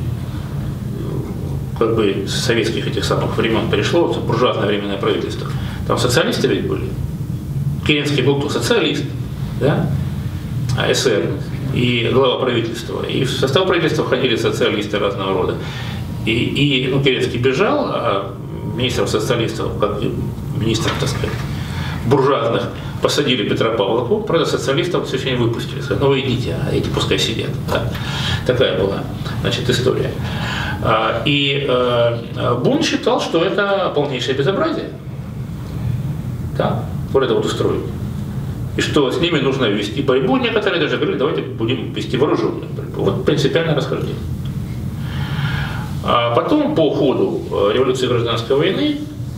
как бы с советских этих самых времен перешло, буржуазное временное правительство, там социалисты ведь были. Керенский был кто? Социалист, да? СССР и глава правительства. И в состав правительства входили социалисты разного рода. И ну, Керенский бежал, а министров социалистов, как министров, так сказать, буржуазных, посадили Петропавловку, правда, социалистов все еще не выпустили. Сказали, ну вы идите, а эти пускай сидят. Да? Такая была, значит, история. И Бунт считал, что это полнейшее безобразие. Да? Вот это вот устроить. И что с ними нужно вести борьбу. Некоторые даже говорили, давайте будем вести вооруженную борьбу. Вот принципиальное расхождение. А потом, по ходу революции и гражданской войны,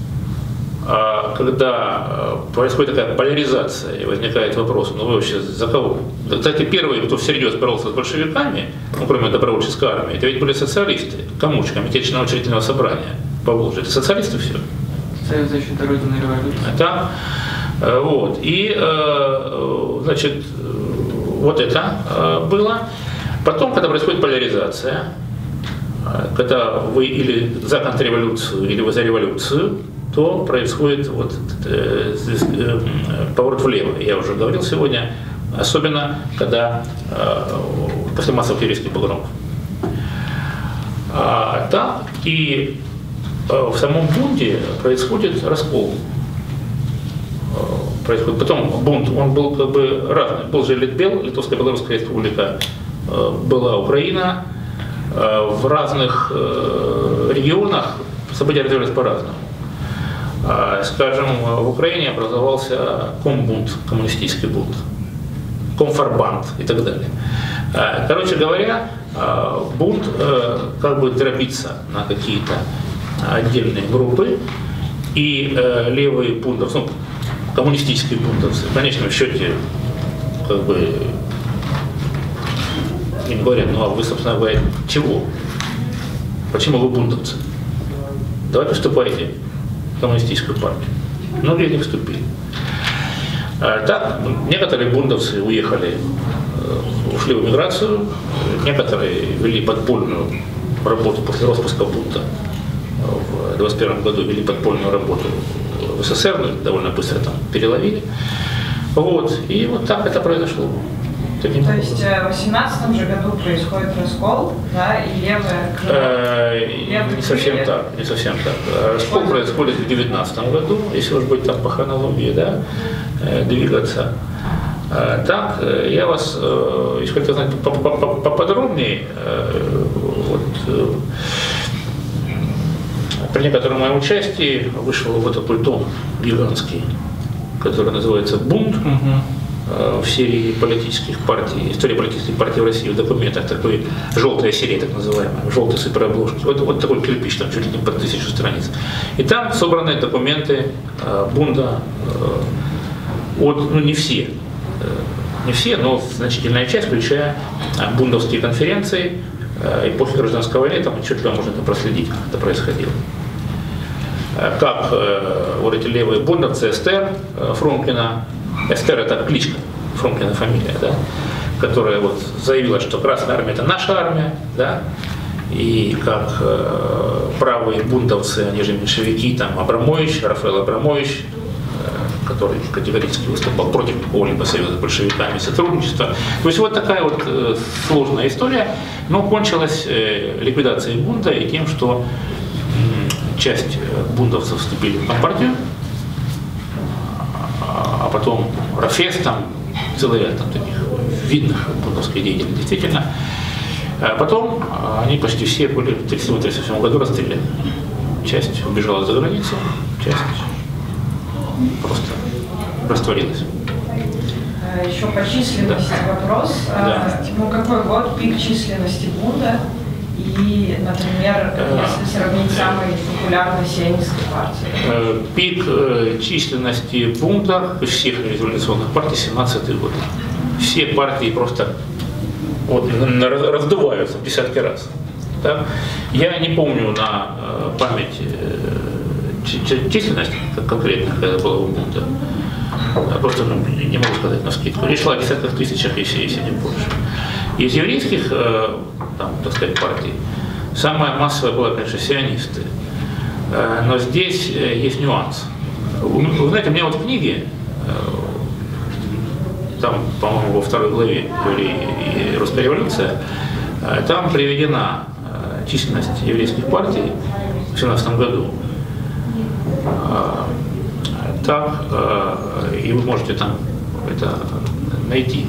когда происходит такая поляризация и возникает вопрос, ну вы вообще за кого? Кстати, первые, кто всерьез боролся с большевиками, ну, кроме добровольческой армии, это ведь были социалисты. Кому? Комитетчного учредительного собрания по Волжье. Это социалисты все. Союз защиты Родины и революции. Да. Вот. И, значит, вот это было. Потом, когда происходит поляризация, когда вы или за контрреволюцию, или вы за революцию, то происходит вот, поворот влево. Я уже говорил сегодня, особенно когда после массовых еврейских погромов. Да, и в самом бунте происходит раскол. Потом бунт, он был как бы разный. Был же Литбел, Литовская Белорусская республика, была Украина. В разных регионах события развивались по-разному. Скажем, в Украине образовался комбунт, коммунистический бунт, комфорбанд и так далее. Короче говоря, бунт как бы дробится на какие-то отдельные группы, и левые бунтовцы, ну, коммунистические бунтовцы, в конечном счете, как бы, им говорят, ну а вы, собственно говоря, чего? Почему вы бунтовцы? Давайте вступайте в коммунистическую партию. Многие не вступили. Так, некоторые бунтовцы уехали, ушли в эмиграцию, некоторые вели подпольную работу после распуска бунта. В 1921 году вели подпольную работу в СССР, довольно быстро там переловили. Вот, и вот так это произошло. То есть в 18 же году происходит раскол, да, и левое крыло. Не совсем так, не совсем так. Раскол происходит в 19 году, если уж быть там по хронологии, да, двигаться. Так, я вас, если хотите знать поподробнее, вот, при некотором моем участии вышел вот этот том гигантский, который называется «Бунт», в серии политических партий, история политических партий в России в документах, такой желтая серия, так называемая, желтые суперобложки. Вот такой кирпич, там чуть ли не под 1000 страниц. И там собраны документы Бунда от, ну не все, но значительная часть, включая бундовские конференции, эпохи гражданской войны, там чуть ли можно это проследить, как это происходило. Как вот эти левые бундовцы, Эстер Фрумкина, Эстер — это кличка, Фрумкина фамилия, да, которая вот заявила, что Красная Армия — это наша армия, да, и как правые бунтовцы, они же меньшевики, там Абрамович, Рафаэл Абрамович, который категорически выступал против какого-либо союза с большевиками, сотрудничества. То есть вот такая вот сложная история, но кончилась ликвидацией бунта и тем, что часть бундовцев вступили в Компартию, а потом Рафес, там целый ряд там таких видных бундовских деятелей, действительно. А потом они почти все были в 1937 году расстреляны. Часть убежала за границу, часть просто растворилась. Еще по численности вопрос. Да. Ну, какой год пик численности бунта? И, например, если сравнить самые популярные сионистские партии. Пик численности бунта всех революционных партий 17-й год. Все партии просто вот, раздуваются в десятки раз. Да? Я не помню на память численность конкретно, когда было у бунта. Просто не могу сказать навскидку. Речь шла о десятках тысячах, если не больше. Из еврейских, там, так сказать, партий самая массовая была, конечно, сионисты. Но здесь есть нюанс. Вы знаете, у меня вот в книге, там, по-моему, во 2 главе «Евреи и русская революция», там приведена численность еврейских партий в 17 году. Так, и вы можете там это найти.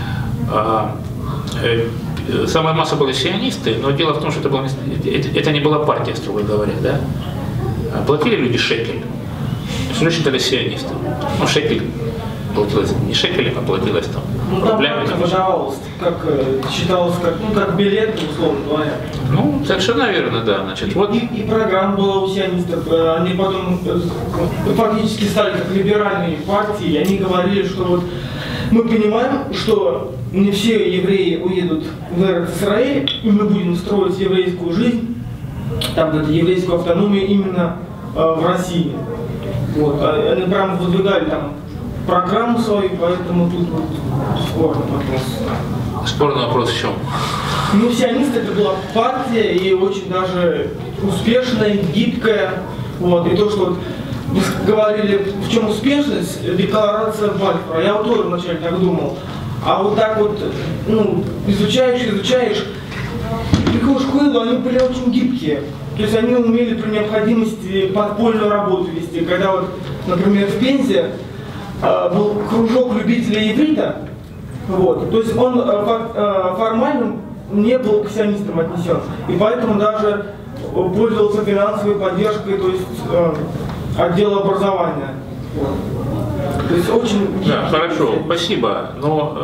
Самая масса была сионисты, но дело в том, что это не была партия, строго говоря, да? Платили люди шекель. Что считали сионисты? Ну, шекель платилось не шекелем, а платилось там рублями. Ну, выдавалось, как считалось, как билет, условно говоря. Ну, совершенно верно, да. Значит, вот. И программа была у сионистов. Они потом фактически стали как либеральные партии. Они говорили, что вот мы понимаем, что не все евреи уедут в Израиль, и мы будем строить еврейскую жизнь, там, еврейскую автономию именно в России. Вот. Они прямо выдвигали там программу свою, поэтому тут вот спорный вопрос. Спорный вопрос в чем? Ну, сионисты — это была партия, и очень даже успешная, гибкая. Вот. И то, что вот вы говорили, в чем успешность, декларация Бальфура. Я вот тоже вначале так думал. А вот так вот, ну, изучаешь, приходишь к выводу, они были очень гибкие. То есть они умели при необходимости подпольную работу вести. Когда вот, например, в Пензе был кружок любителей иврита, вот, то есть он формально не был к сионистам отнесен. И поэтому даже пользовался финансовой поддержкой, то есть отдела образования. Вот. То есть очень... Да, хорошо, спасибо. Но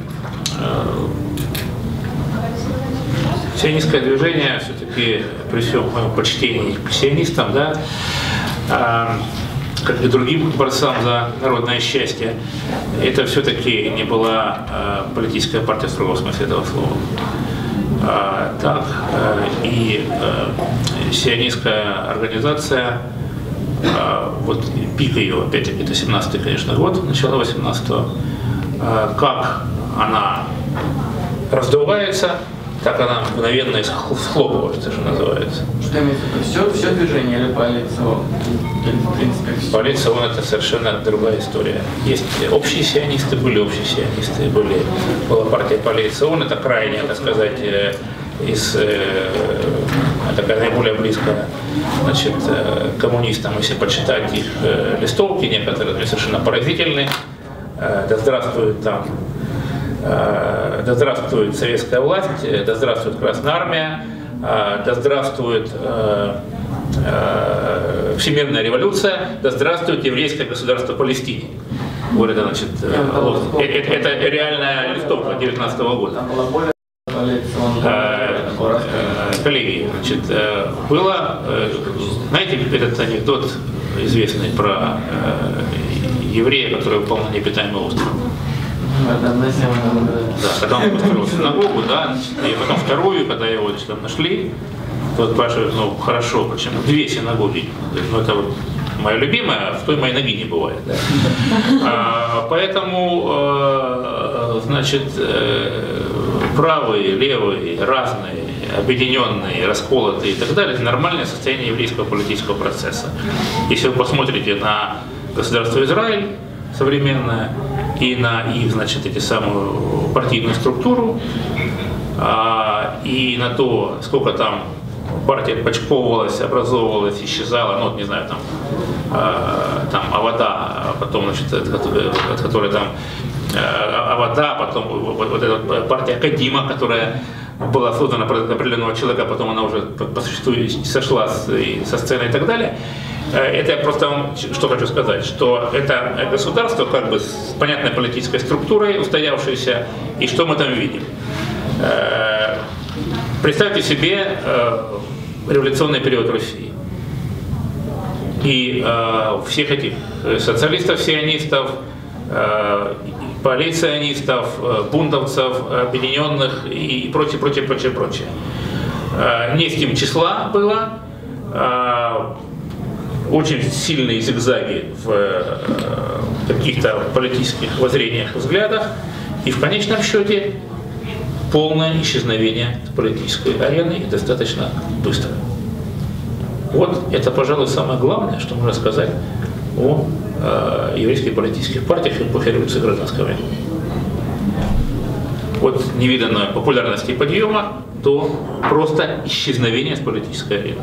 сионистское движение все-таки, при всем моем почтении к сионистам, да, как и другим борцам за народное счастье, это все-таки не была политическая партия в строгом смысле этого слова. Так, и сионистская организация, вот пик ее, опять-таки, это 17-й, конечно, год, начало 18-го, как она раздувается, так она мгновенно схлопывается, что называется. Что имеется в виду? Все движение или коалицион? Или, в принципе, все? Коалицион — это совершенно другая история. Есть общие сионисты, была партия коалицион, это крайне, так сказать, такая наиболее близкая, значит, коммунистам, если почитать их листовки, некоторые совершенно поразительные. Да здравствует там, да здравствует советская власть, да здравствует Красная Армия, да здравствует всемирная революция, да здравствует еврейское государство Палестины. Вот это, значит, это реальная листовка 19 года. Коллеги, значит, было, знаете, этот анекдот известный про еврея, который упал на необитаемый остров. Да, когда он построил синагогу, да, и потом вторую, когда его там нашли, тот спрашивает, ну хорошо, почему 2 синагоги? Ну это вот моя любимая, в той моей ноги не бывает. Да. Поэтому, значит, правые, левые, разные, объединенные, расколотые и так далее, это нормальное состояние еврейского политического процесса. Если вы посмотрите на государство Израиль современное и на их, значит, эти самую партийную структуру, и на то, сколько там партия отпочковывалась, образовывалась, исчезала, ну, вот, не знаю, там Авода, потом, значит, от которой там Авода, потом вот эта партия Кадима, которая была создана под определенного человека, потом она уже по существу сошла со сцены и так далее. Это я просто вам что хочу сказать, что это государство как бы с понятной политической структурой, устоявшееся, и что мы там видим. Представьте себе революционный период России. И всех этих социалистов, сионистов, полиционистов, бунтовцев, объединенных и прочее. Низким числа было, очень сильные зигзаги в каких-то политических воззрениях, взглядах, и в конечном счете полное исчезновение политической арены и достаточно быстро. Вот это, пожалуй, самое главное, что можно сказать о еврейских политических партиях после революции гражданской войны. От невиданной популярности и подъема до просто исчезновения с политической арены.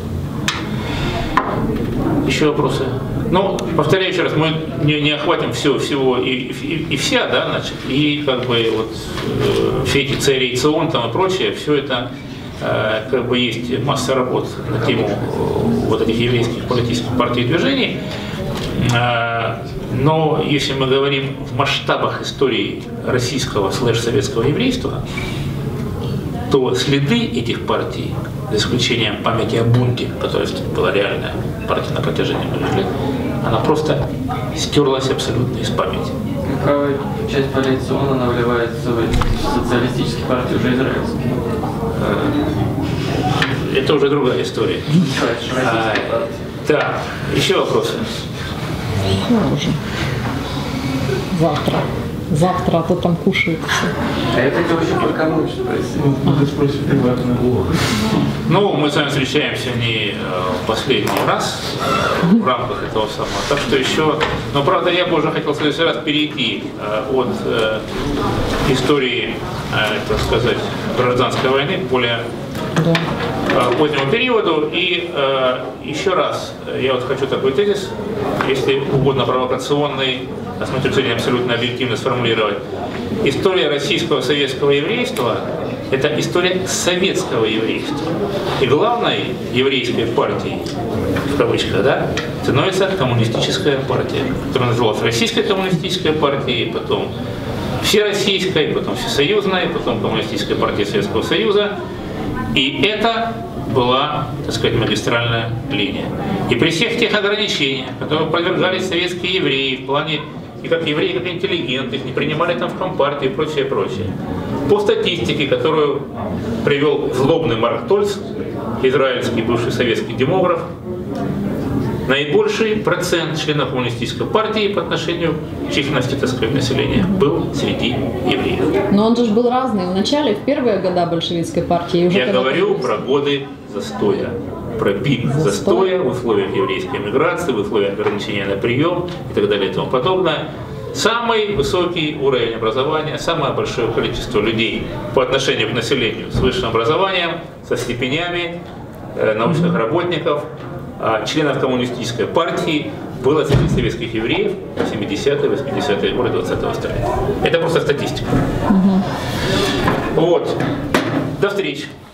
Еще вопросы? Ну, повторяю еще раз, мы не охватим всего и вся, да, значит, и как бы вот все эти цари, ЦИОН там и прочее, все это как бы есть масса работ на тему вот этих еврейских политических партий и движений. Но если мы говорим в масштабах истории российского /советского еврейства, то следы этих партий, за исключением памяти о бунте, которая была реальная партия на протяжении многих лет, она просто стерлась абсолютно из памяти. Правая часть полиционно она вливается в социалистические партии уже израильские. Это уже другая история. Так, еще вопросы? Уже. Завтра, а то там кушают все. А я хотел еще про кому спросить. Ну, мы с вами встречаемся не последний раз в рамках этого самого. Так что еще... Но, правда, я бы уже хотел в следующий раз перейти от истории, так сказать, гражданской войны к более позднему периоду. И еще раз я вот хочу такой тезис, если угодно провокационный, а с моей точки зрения абсолютно объективно сформулировать. История российского советского еврейства – это история советского еврейства. И главной еврейской партией, в кавычках, да, становится коммунистическая партия, которая называлась Российской коммунистической партией, потом Всероссийской, потом Всесоюзной, потом Коммунистической партией Советского Союза. И это была, так сказать, магистральная линия. И при всех тех ограничениях, которые подвергались советские евреи в плане и как евреи, как интеллигенты, их не принимали там в Компартии и прочее. По статистике, которую привел злобный Марк Тольц, израильский бывший советский демограф, наибольший процент членов коммунистической партии по отношению к численности, так сказать, населения был среди евреев. Но он же был разный. В начале, в первые годы большевистской партии. Уже я говорю про годы застоя. Про пик застоя в условиях еврейской миграции, в условиях ограничения на прием и так далее и тому подобное. Самый высокий уровень образования, самое большое количество людей по отношению к населению с высшим образованием, со степенями, научных работников, членов коммунистической партии было среди советских евреев в 70-е, 80-е годы 20-го столетия. Это просто статистика. Вот. До встречи.